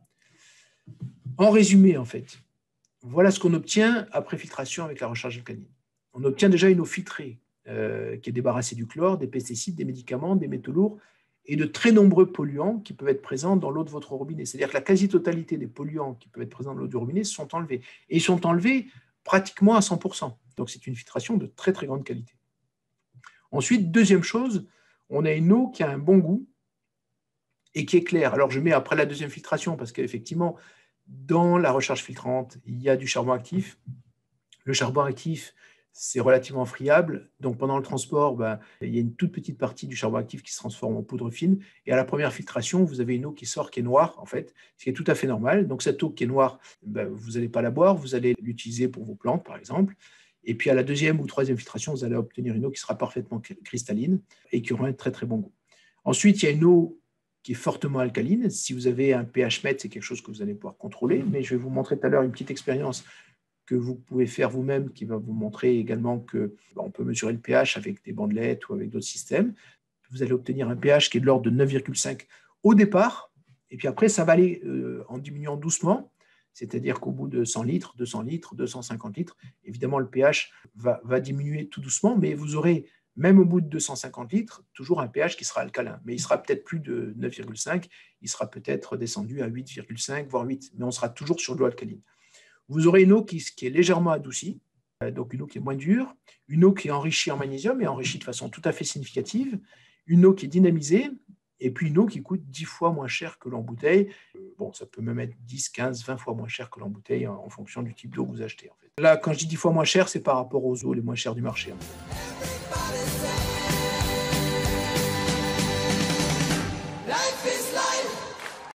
En résumé, en fait, voilà ce qu'on obtient après filtration avec la recharge alcaline. On obtient déjà une eau filtrée euh, qui est débarrassée du chlore, des pesticides, des médicaments, des métaux lourds et de très nombreux polluants qui peuvent être présents dans l'eau de votre robinet. C'est-à-dire que la quasi-totalité des polluants qui peuvent être présents dans l'eau du robinet sont enlevés. Et ils sont enlevés pratiquement à cent pour cent. Donc c'est une filtration de très très grande qualité. Ensuite, deuxième chose, on a une eau qui a un bon goût et qui est claire. Alors je mets après la deuxième filtration parce qu'effectivement, dans la recharge filtrante, il y a du charbon actif. Le charbon actif, c'est relativement friable. Donc pendant le transport, ben, il y a une toute petite partie du charbon actif qui se transforme en poudre fine. Et à la première filtration, vous avez une eau qui sort, qui est noire, en fait, ce qui est tout à fait normal. Donc cette eau qui est noire, ben, vous n'allez pas la boire, vous allez l'utiliser pour vos plantes, par exemple. Et puis à la deuxième ou troisième filtration, vous allez obtenir une eau qui sera parfaitement cristalline et qui aura un très très bon goût. Ensuite, il y a une eau qui est fortement alcaline. Si vous avez un pH mètre, c'est quelque chose que vous allez pouvoir contrôler. Mais je vais vous montrer tout à l'heure une petite expérience que vous pouvez faire vous-même qui va vous montrer également qu'on peut mesurer le pH avec des bandelettes ou avec d'autres systèmes. Vous allez obtenir un pH qui est de l'ordre de neuf virgule cinq au départ. Et puis après, ça va aller euh, en diminuant doucement. C'est-à-dire qu'au bout de cent litres, deux cents litres, deux cent cinquante litres, évidemment, le pH va, va diminuer tout doucement, mais vous aurez, même au bout de deux cent cinquante litres, toujours un pH qui sera alcalin. Mais il sera peut-être plus de neuf virgule cinq, il sera peut-être descendu à huit virgule cinq, voire huit, mais on sera toujours sur de l'eau alcaline. Vous aurez une eau qui, qui est légèrement adoucie, donc une eau qui est moins dure, une eau qui est enrichie en magnésium et enrichie de façon tout à fait significative, une eau qui est dynamisée, et puis une eau qui coûte dix fois moins cher que l'eau en bouteille. Bon, ça peut même être dix, quinze, vingt fois moins cher que l'eau en bouteille en fonction du type d'eau que vous achetez. En fait. Là, quand je dis dix fois moins cher, c'est par rapport aux eaux les moins chères du marché. En fait.